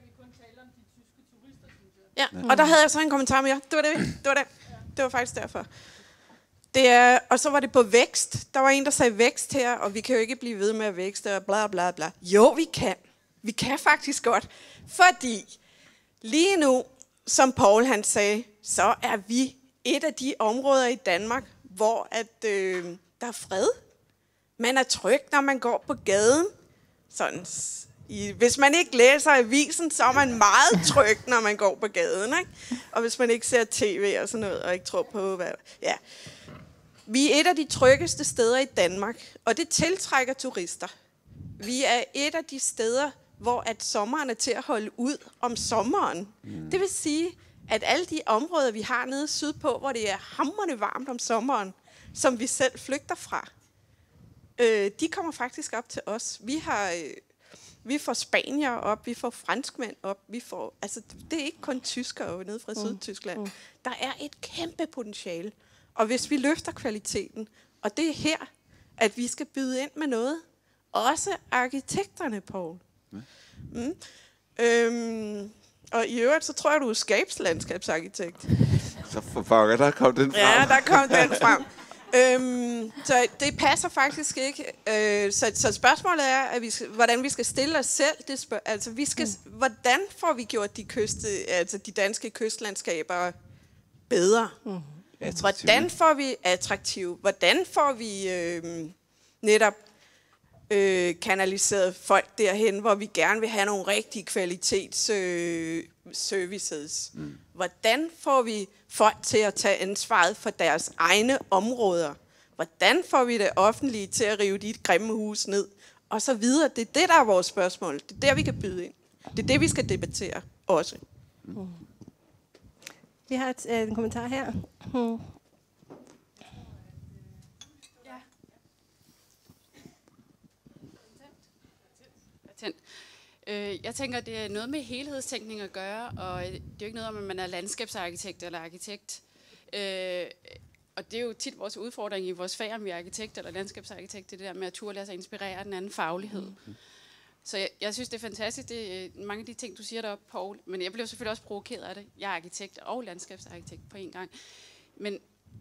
Ja, og der havde jeg så en kommentar mere. Det var det. Det var faktisk derfor. Det er, og så var det på vækst. Der var en, der sagde vækst her, og vi kan jo ikke blive ved med at vækste og bla bla bla. Jo, vi kan. Vi kan faktisk godt. Fordi lige nu, som Poul han sagde, så er vi et af de områder i Danmark, hvor at, der er fred. Man er tryg, når man går på gaden. Sådan, hvis man ikke læser avisen, så er man meget tryg, når man går på gaden. Ikke? Og hvis man ikke ser tv og sådan noget, og ikke tror på, hvad... Ja. Vi er et af de tryggeste steder i Danmark, og det tiltrækker turister. Vi er et af de steder, hvor at sommeren er til at holde ud om sommeren. Det vil sige, at alle de områder, vi har nede sydpå, hvor det er hamrende varmt om sommeren, som vi selv flygter fra, de kommer faktisk op til os. Vi får spanier op, vi får franskmænd op, altså det er ikke kun tyskere nede fra Sydtyskland. Der er et kæmpe potentiale. Og hvis vi løfter kvaliteten, og det er her, at vi skal byde ind med noget, også arkitekterne, Poul. Og i øvrigt, så tror jeg, du er skabslandskabsarkitekt. Så for pokker, der kom den frem. Ja, der kom den frem. Så det passer faktisk ikke. Så spørgsmålet er, at hvordan vi skal stille os selv. Hvordan får vi gjort de danske kystlandskaber bedre? Hvordan får vi attraktive? Hvordan får vi netop kanaliseret folk derhen, hvor vi gerne vil have nogle rigtige kvalitetsservices? Hvordan får vi folk til at tage ansvaret for deres egne områder? Hvordan får vi det offentlige til at rive de grimme hus ned? Og så videre. Det er det, der er vores spørgsmål. Det er der, vi kan byde ind. Det er det, vi skal debattere også. Vi har en kommentar her. Jeg tænker, det er noget med helhedstænkning at gøre, og det er jo ikke noget om, at man er landskabsarkitekt eller arkitekt. Og det er jo tit vores udfordring i vores fag, om vi er arkitekt eller landskabsarkitekt, det der med at turde lade sig inspirere af den anden faglighed. Så jeg synes, det er fantastisk, mange af de ting, du siger deroppe, Poul, men jeg blev selvfølgelig også provokeret af det. Jeg er arkitekt og landskabsarkitekt på en gang. Men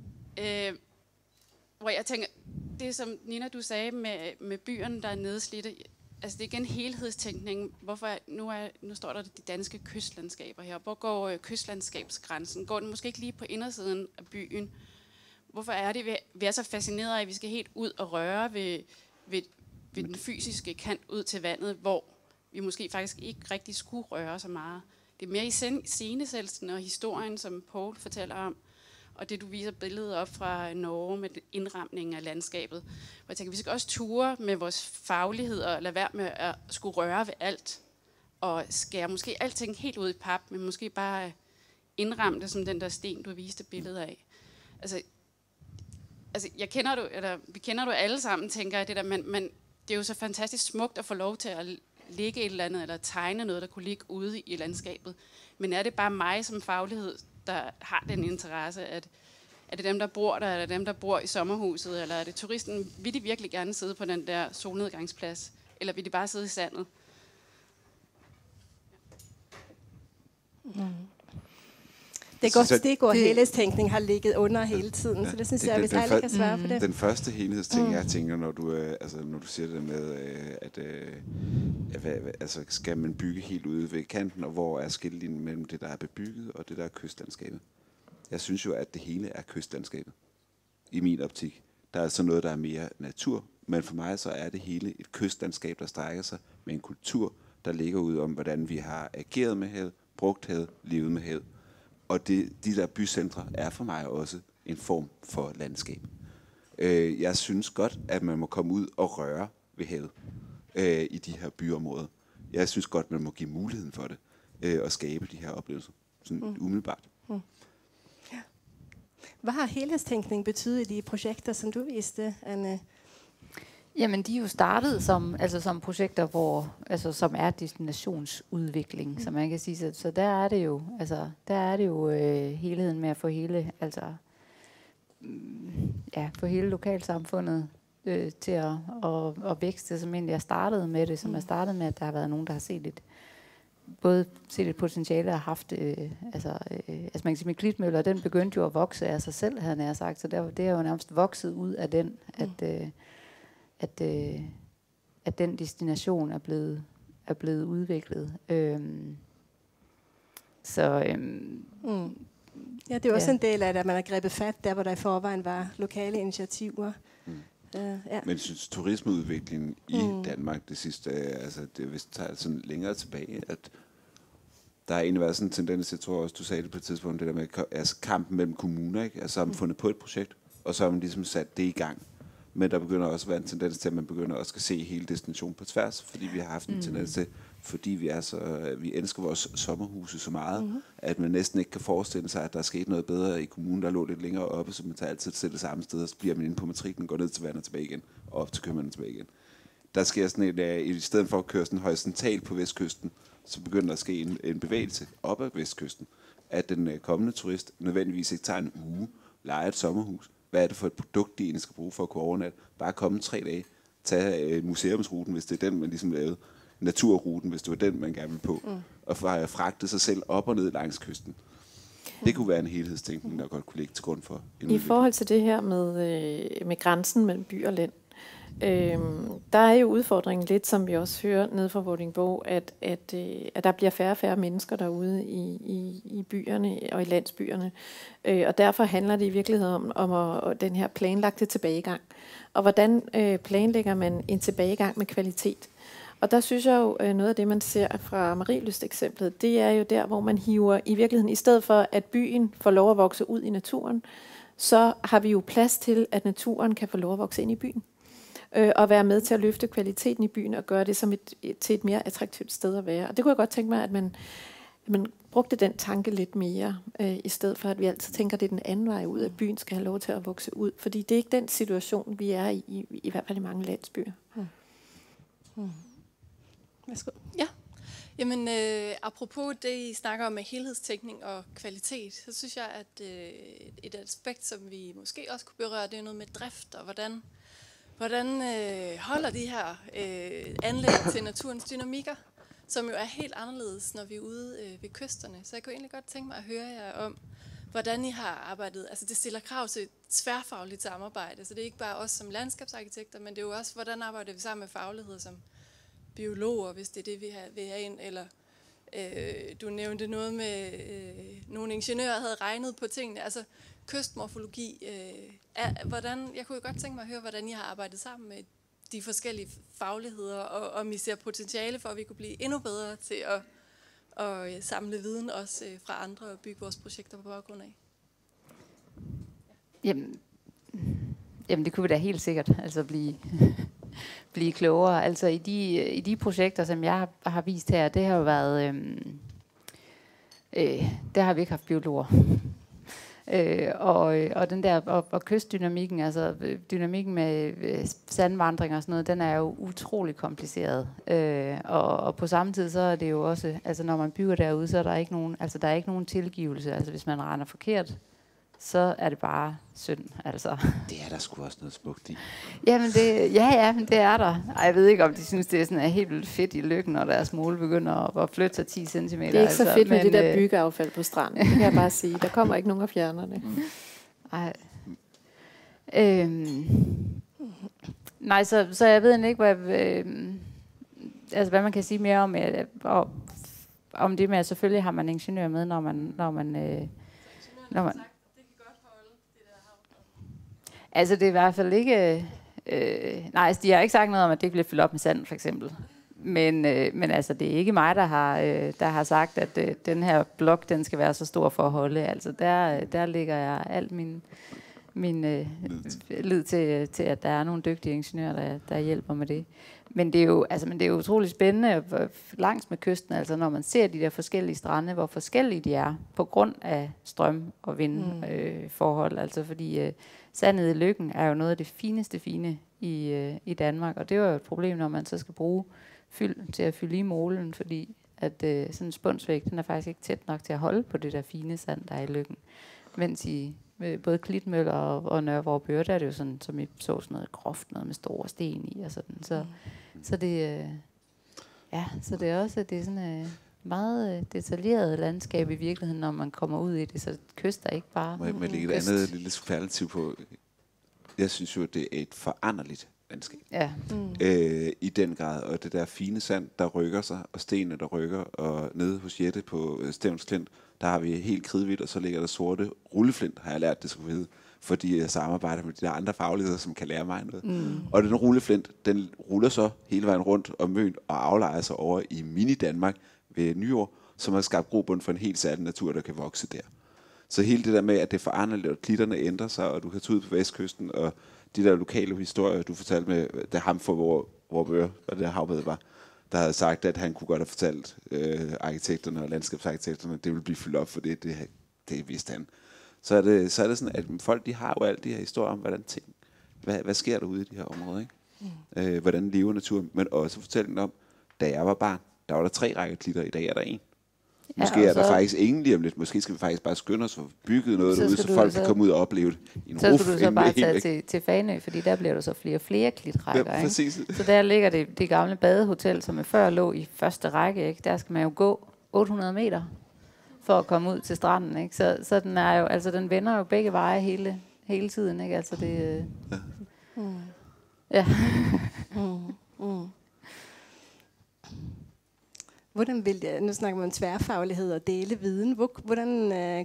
hvor jeg tænker, det som Nina, du sagde med byerne, der er nedslidte, altså det er igen helhedstænkning. Nu står der de danske kystlandskaber her. Hvor går kystlandskabsgrænsen? Går den måske ikke lige på indersiden af byen? Hvorfor er det, vi er så fascineret af, at vi skal helt ud og røre ved den fysiske kant ud til vandet, hvor vi måske faktisk ikke rigtig skulle røre så meget? Det er mere i scenesættelsen og historien, som Poul fortæller om, og det du viser billedet op fra Norge med indramningen af landskabet. Hvor jeg tænker, vi skal også ture med vores faglighed og lade være med at skulle røre ved alt. at skære måske alting helt ud i pap, men måske bare indramme det som den der sten, du viste billedet af. Altså vi kender du alle sammen, tænker jeg, det der, men det er jo så fantastisk smukt at få lov til at ligge et eller andet, eller tegne noget, der kunne ligge ude i landskabet. Men er det bare mig som faglighed, der har den interesse, at er det dem, der bor der, eller dem, der bor i sommerhuset, eller er det turisten, vil de virkelig gerne sidde på den der solnedgangsplads, eller vil de bare sidde i sandet? Det er godt stik, og helhedstænkning har ligget under hele tiden, så det synes jeg, hvis alle kan svare på det. Den første helhedsting, jeg tænker, når du siger det med, at skal man bygge helt ude ved kanten, og hvor er skillelinjen mellem det, der er bebygget, og det, der er kystlandskabet? Jeg synes jo, at det hele er kystlandskabet, i min optik. Der er altså noget, der er mere natur, men for mig så er det hele et kystlandskab, der strækker sig med en kultur, der ligger ud om, hvordan vi har ageret med havet, brugt havet, levet med havet. Og de der bycentre er for mig også en form for landskab. Jeg synes godt, at man må komme ud og røre ved havet i de her byområder. Jeg synes godt, man må give muligheden for det, og skabe de her oplevelser. Sådan umiddelbart. Ja. Hvad har helhedstænkning betydet i de projekter, som du viste, Anne? Jamen, de er jo startet som projekter, hvor, som er destinationsudvikling, som man kan sige. Så der er det jo, helheden med at få få hele lokalsamfundet til at vækste, som egentlig er startet med det, som er startet med, at der har været nogen, der har set et potentiale og haft, man kan sige med Klitmøller, den begyndte jo at vokse af sig selv, havde jeg sagt, så det er jo nærmest vokset ud af den, at den destination er blevet udviklet. Ja, det er også en del af det, at man har grebet fat der, hvor der i forvejen var lokale initiativer. Men synes turismeudviklingen i Danmark det sidste, hvis det tager sådan længere tilbage, at der har egentlig været sådan en tendens, jeg tror også, du sagde det på et tidspunkt, det der med kampen mellem kommuner, ikke? Altså har man fundet på et projekt, og så har man ligesom sat det i gang. Men der begynder også at være en tendens til, at man begynder også at se hele destinationen på tværs, fordi vi har haft en tendens til, fordi vi elsker vores sommerhuse så meget, at man næsten ikke kan forestille sig, at der er sket noget bedre i kommunen, der lå lidt længere oppe, så man tager altid til det samme sted, og så bliver man inde på matriklen, går ned til vandet og tilbage igen, og op til København og tilbage igen. Der sker sådan i stedet for at køre sådan horisontalt på vestkysten, så begynder der at ske en bevægelse op ad vestkysten, at den kommende turist nødvendigvis ikke tager en uge, leger et sommerhus. Hvad er det for et produkt, de egentlig skal bruge for at kunne overnatte? Bare komme 3 dage, tage museumsruten, hvis det er den, man ligesom lavede, naturruten, hvis det var den, man gerne ville på, og fragte sig selv op og ned langs kysten. Det kunne være en helhedstænkning, der godt kunne ligge til grund for. I forhold til det her med grænsen mellem by og land, der er jo udfordringen lidt, som vi også hører nede fra Vordingborg, at der bliver færre og færre mennesker derude i byerne og i landsbyerne. Og derfor handler det i virkeligheden om den her planlagte tilbagegang. Og hvordan planlægger man en tilbagegang med kvalitet? Og der synes jeg jo, noget af det, man ser fra Marielyst-eksemplet, det er jo der, hvor man hiver i virkeligheden, i stedet for at byen får lov at vokse ud i naturen, så har vi jo plads til, at naturen kan få lov at vokse ind i byen. Og være med til at løfte kvaliteten i byen og gøre det til et mere attraktivt sted at være. Og det kunne jeg godt tænke mig, at man brugte den tanke lidt mere, i stedet for at vi altid tænker, at det er den anden vej ud, at byen skal have lov til at vokse ud. Fordi det er ikke den situation, vi er i hvert fald i mange landsbyer. Værsgo. Ja. Jamen, apropos det, I snakker om med helhedstænkning og kvalitet, så synes jeg, at et aspekt, som vi måske også kunne berøre, det er noget med drift, og hvordan holder de her anlæg til naturens dynamikker, som jo er helt anderledes, når vi er ude ved kysterne. Så jeg kunne egentlig godt tænke mig at høre jer om, hvordan I har arbejdet. Altså det stiller krav til tværfagligt samarbejde, så det er ikke bare os som landskabsarkitekter, men det er jo også, hvordan arbejder vi sammen med faglighed som biologer, hvis det er det, vi vil have ind, eller du nævnte noget med, nogle ingeniører havde regnet på tingene, altså kystmorfologi. Jeg kunne godt tænke mig at høre, hvordan I har arbejdet sammen med de forskellige fagligheder, og om I ser potentiale for, at vi kunne blive endnu bedre til at samle viden også fra andre og bygge vores projekter på baggrund af. Jamen det kunne vi da helt sikkert altså blive blive klogere. Altså i de projekter, som jeg har vist her, det har jo været... der har vi ikke haft biologer. Og den der og kystdynamikken, altså dynamikken med sandvandring og sådan noget, den er jo utrolig kompliceret. Og på samme tid så er det jo også, altså når man bygger derude, så er der ikke nogen tilgivelse. Altså hvis man render forkert, så er det bare synd, altså. Det er der sgu også noget smukt i. Men det er der. Ej, jeg ved ikke, om de synes, det er sådan helt vildt fedt i Løkken, når deres mål begynder at flytte sig 10 cm. Det er ikke så fedt med det der byggeaffald på stranden, det kan jeg bare sige. Der kommer ikke nogen og fjerner det. Ej. Nej, så jeg ved ikke, hvad man kan sige mere om det med, at selvfølgelig har man ingeniør med, når man altså det er i hvert fald ikke... nej, de har ikke sagt noget om, at det ikke bliver fyldt op med sand, for eksempel. Men altså, det er ikke mig, der har sagt, at den her blok, den skal være så stor for at holde. Altså, der ligger jeg alt min lid til, at der er nogle dygtige ingeniører, der hjælper med det. Men det er jo utroligt spændende langs med kysten, altså når man ser de der forskellige strande, hvor forskellige de er, på grund af strøm- og vindforhold. Altså fordi sandet i Løkken er jo noget af det fineste fine i Danmark, og det er jo et problem, når man så skal bruge fyld til at fylde i målen, fordi at sådan en spunsvæg, den er faktisk ikke tæt nok til at holde på det der fine sand, der er i Løkken. Mens i både Klitmøller og Nørre Vorupør, der er det jo sådan, som I så sådan noget groft, noget med store sten i og sådan. Så det så det er også det er sådan meget detaljeret landskab i virkeligheden, når man kommer ud i det, så kyster ikke bare. Må jeg lægge et andet lille superlativ på? Jeg synes jo, det er et foranderligt landskab. Ja. I den grad, og det der fine sand, der rykker sig, og stenene, der rykker, og nede hos Jette på Stevns Klint, der har vi helt kridhvidt, og så ligger der sorte rulleflint, har jeg lært, det skulle hedde, fordi jeg samarbejder med de der andre fagligheder, som kan lære mig noget. Og den rulleflint, den ruller så hele vejen rundt om Møn og aflejer sig over i Mini-Danmark ved nyår, som har skabt grobund for en helt særlig natur, der kan vokse der. Så hele det der med, at det foranderligt, og klitterne ændrer sig, og du kan tage ud på vestkysten, og de der lokale historier, du fortalte med, det ham for Vorupør, og det havbed var, der havde sagt, at han kunne godt have fortalt arkitekterne og landskabsarkitekterne, at det ville blive fyldt op, for det vidste han. Så er det sådan, at folk de har jo alt de her historier om, hvordan ting, hvad sker der ude i de her områder, ikke? Hvordan lever naturen, men også fortællingen om, da jeg var barn, der var der 3 rækker klitter, i dag er der 1. Måske er der faktisk ingen lige om lidt. Måske skal vi faktisk bare skynde os og bygge noget derude, så folk kan komme ud og opleve det i en ruf. Så skal du så bare tage til Fanø, fordi der bliver der så flere og flere klitrækker. Ja, præcis. Så der ligger det gamle badehotel, som før lå i første række. Ikke? Der skal man jo gå 800 meter for at komme ud til stranden. Ikke? Så den er jo, altså den vender jo begge veje hele tiden. Ikke? Altså det. Ja. Hvordan vil det, nu snakker man om tværfaglighed og dele viden. Hvordan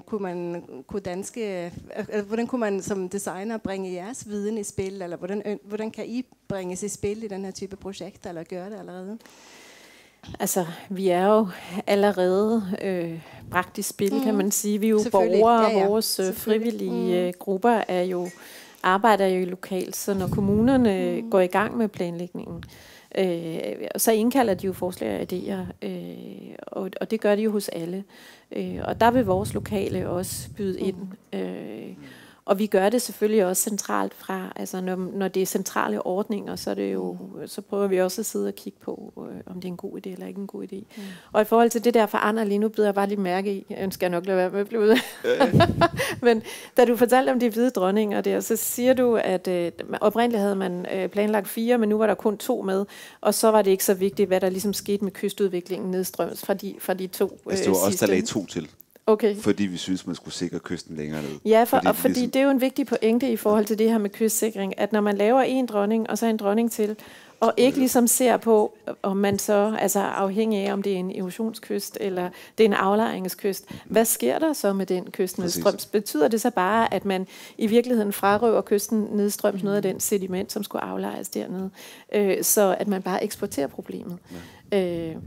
kunne man som designer bringe jeres viden i spil, eller hvordan kan I bringes i spil i den her type projekter, eller gøre det allerede? Altså, vi er jo allerede bragt i spil, kan man sige. Vi er jo borgere, og vores frivillige grupper arbejder jo lokalt, så når kommunerne går i gang med planlægningen, så indkalder de jo forslag og idéer, og det gør de jo hos alle. Og der vil vores lokale også byde ind. Og vi gør det selvfølgelig også centralt fra, altså når det er centrale ordninger, så er det jo, så prøver vi også at sidde og kigge på, om det er en god idé eller ikke en god idé. Og i forhold til det der foranderlige, nu bider jeg bare lige mærke i, jeg ønsker nok lade være med at blive ude. Men da du fortalte om de hvide dronninger der, så siger du, at oprindeligt havde man planlagt 4, men nu var der kun 2 med, og så var det ikke så vigtigt, hvad der ligesom skete med kystudviklingen nedstrøms fra de 2 altså, det var også, der lagde 2 til. Okay. Fordi vi synes, man skulle sikre kysten længere ned. Ja, fordi ligesom det er jo en vigtig pointe i forhold til det her med kystsikring, at når man laver en dronning, og så en dronning til, og ikke ligesom ser på, om man så, altså afhængig af, om det er en erosionskyst, eller det er en aflejringskyst, hvad sker der så med den kyst nedstrøms? Betyder det så bare, at man i virkeligheden frarøver kysten nedstrøms noget af den sediment, som skulle aflejres dernede, så at man bare eksporterer problemet?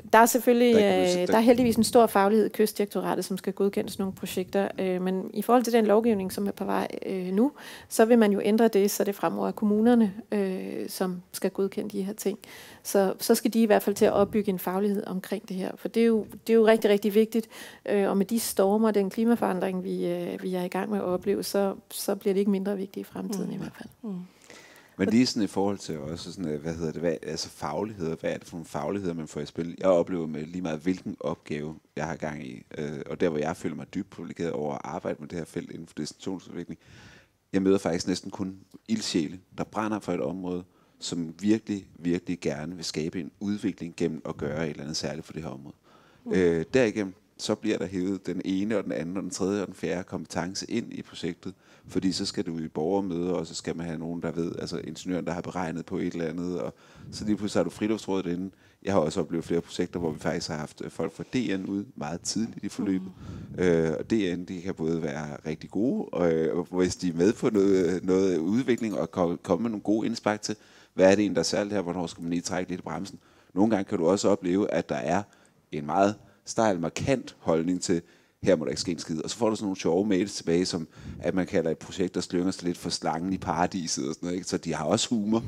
Der er selvfølgelig Der der er heldigvis en stor faglighed i Kystdirektoratet, som skal godkende sådan nogle projekter. Men i forhold til den lovgivning, som er på vej nu, så vil man jo ændre det, så det fremover er kommunerne, som skal godkende de her ting. Så skal de i hvert fald til at opbygge en faglighed omkring det her. For det er jo rigtig, rigtig vigtigt. Og med de stormer, den klimaforandring, vi er i gang med at opleve, så bliver det ikke mindre vigtigt i fremtiden i hvert fald. Men lige sådan i forhold til også sådan, altså fagligheder, hvad er det for nogle fagligheder, man får i spil? Jeg oplever med lige meget, hvilken opgave jeg har gang i, og der hvor jeg føler mig dybt privilegeret over at arbejde med det her felt inden for destinationsudvikling, jeg møder faktisk næsten kun ildsjæle, der brænder for et område, som virkelig, virkelig gerne vil skabe en udvikling gennem at gøre et eller andet særligt for det her område. Derigennem så bliver der hævet den ene og den anden og den tredje og den fjerde kompetence ind i projektet, fordi så skal du i borgermøder, og så skal man have nogen, der ved, altså ingeniøren, der har beregnet på et eller andet, og så lige pludselig har du friluftsrådet inde. Jeg har også oplevet flere projekter, hvor vi faktisk har haft folk fra DN ude meget tidligt i forløbet. Og DN, de kan både være rigtig gode, og hvis de er med på noget udvikling og komme med nogle gode indspark til, hvad er det egentlig, der er særligt her, hvornår skal man lige trække lidt i bremsen. Nogle gange kan du også opleve, at der er en meget stejl, markant holdning til, her må der ikke ske en skid. Og så får du sådan nogle sjove mails tilbage, som at man kalder et projekt, der slynger sig lidt for slangen i paradiset og sådan noget, ikke? Så de har også humor.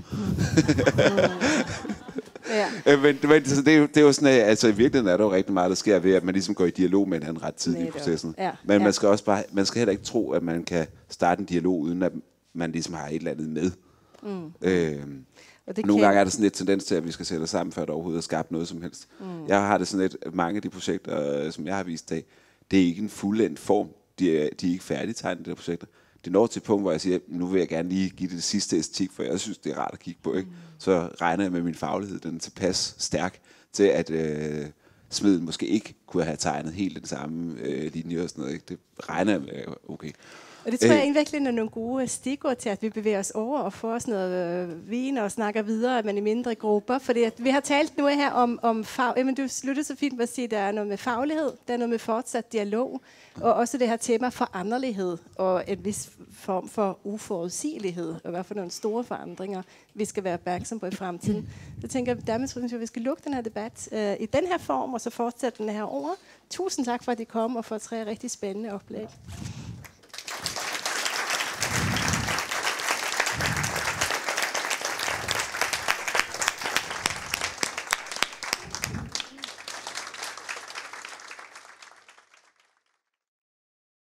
Men så det er jo sådan, altså i virkeligheden er der jo rigtig meget, der sker ved, at man ligesom går i dialog med hinanden ret tidligt i processen. Men man skal også bare, man skal heller ikke tro, at man kan starte en dialog, uden at man ligesom har et eller andet med. Nogle gange er der sådan lidt tendens til, at vi skal sætte os sammen, før der overhovedet er skabt noget som helst. Jeg har det sådan lidt, at mange af de projekter, som jeg har vist af, det er ikke en fuldendt form. De er ikke færdigtegnet, de her projekter. Det når til et punkt, hvor jeg siger, nu vil jeg gerne lige give det sidste æstetik, for jeg synes, det er rart at kigge på. Ikke? Så regner jeg med min faglighed, den er tilpas stærk til, at smeden måske ikke kunne have tegnet helt den samme linje og sådan noget. Ikke? Det regner jeg med, okay. Og det tror jeg virkelig er nogle gode stikord til, at vi bevæger os over og får os noget vin og snakker videre, men i mindre grupper. Fordi at vi har talt nu her om men du sluttede så fint med at sige, at der er noget med faglighed, der er noget med fortsat dialog, og også det her tema for anderlighed og en vis form for uforudsigelighed, og hvad for nogle store forandringer vi skal være opmærksom på i fremtiden. Så tænker jeg, dermed synes jeg, at vi skal lukke den her debat i den her form, og så fortsætte den her over. Tusind tak for, at I kom, og for 3 rigtig spændende oplæg.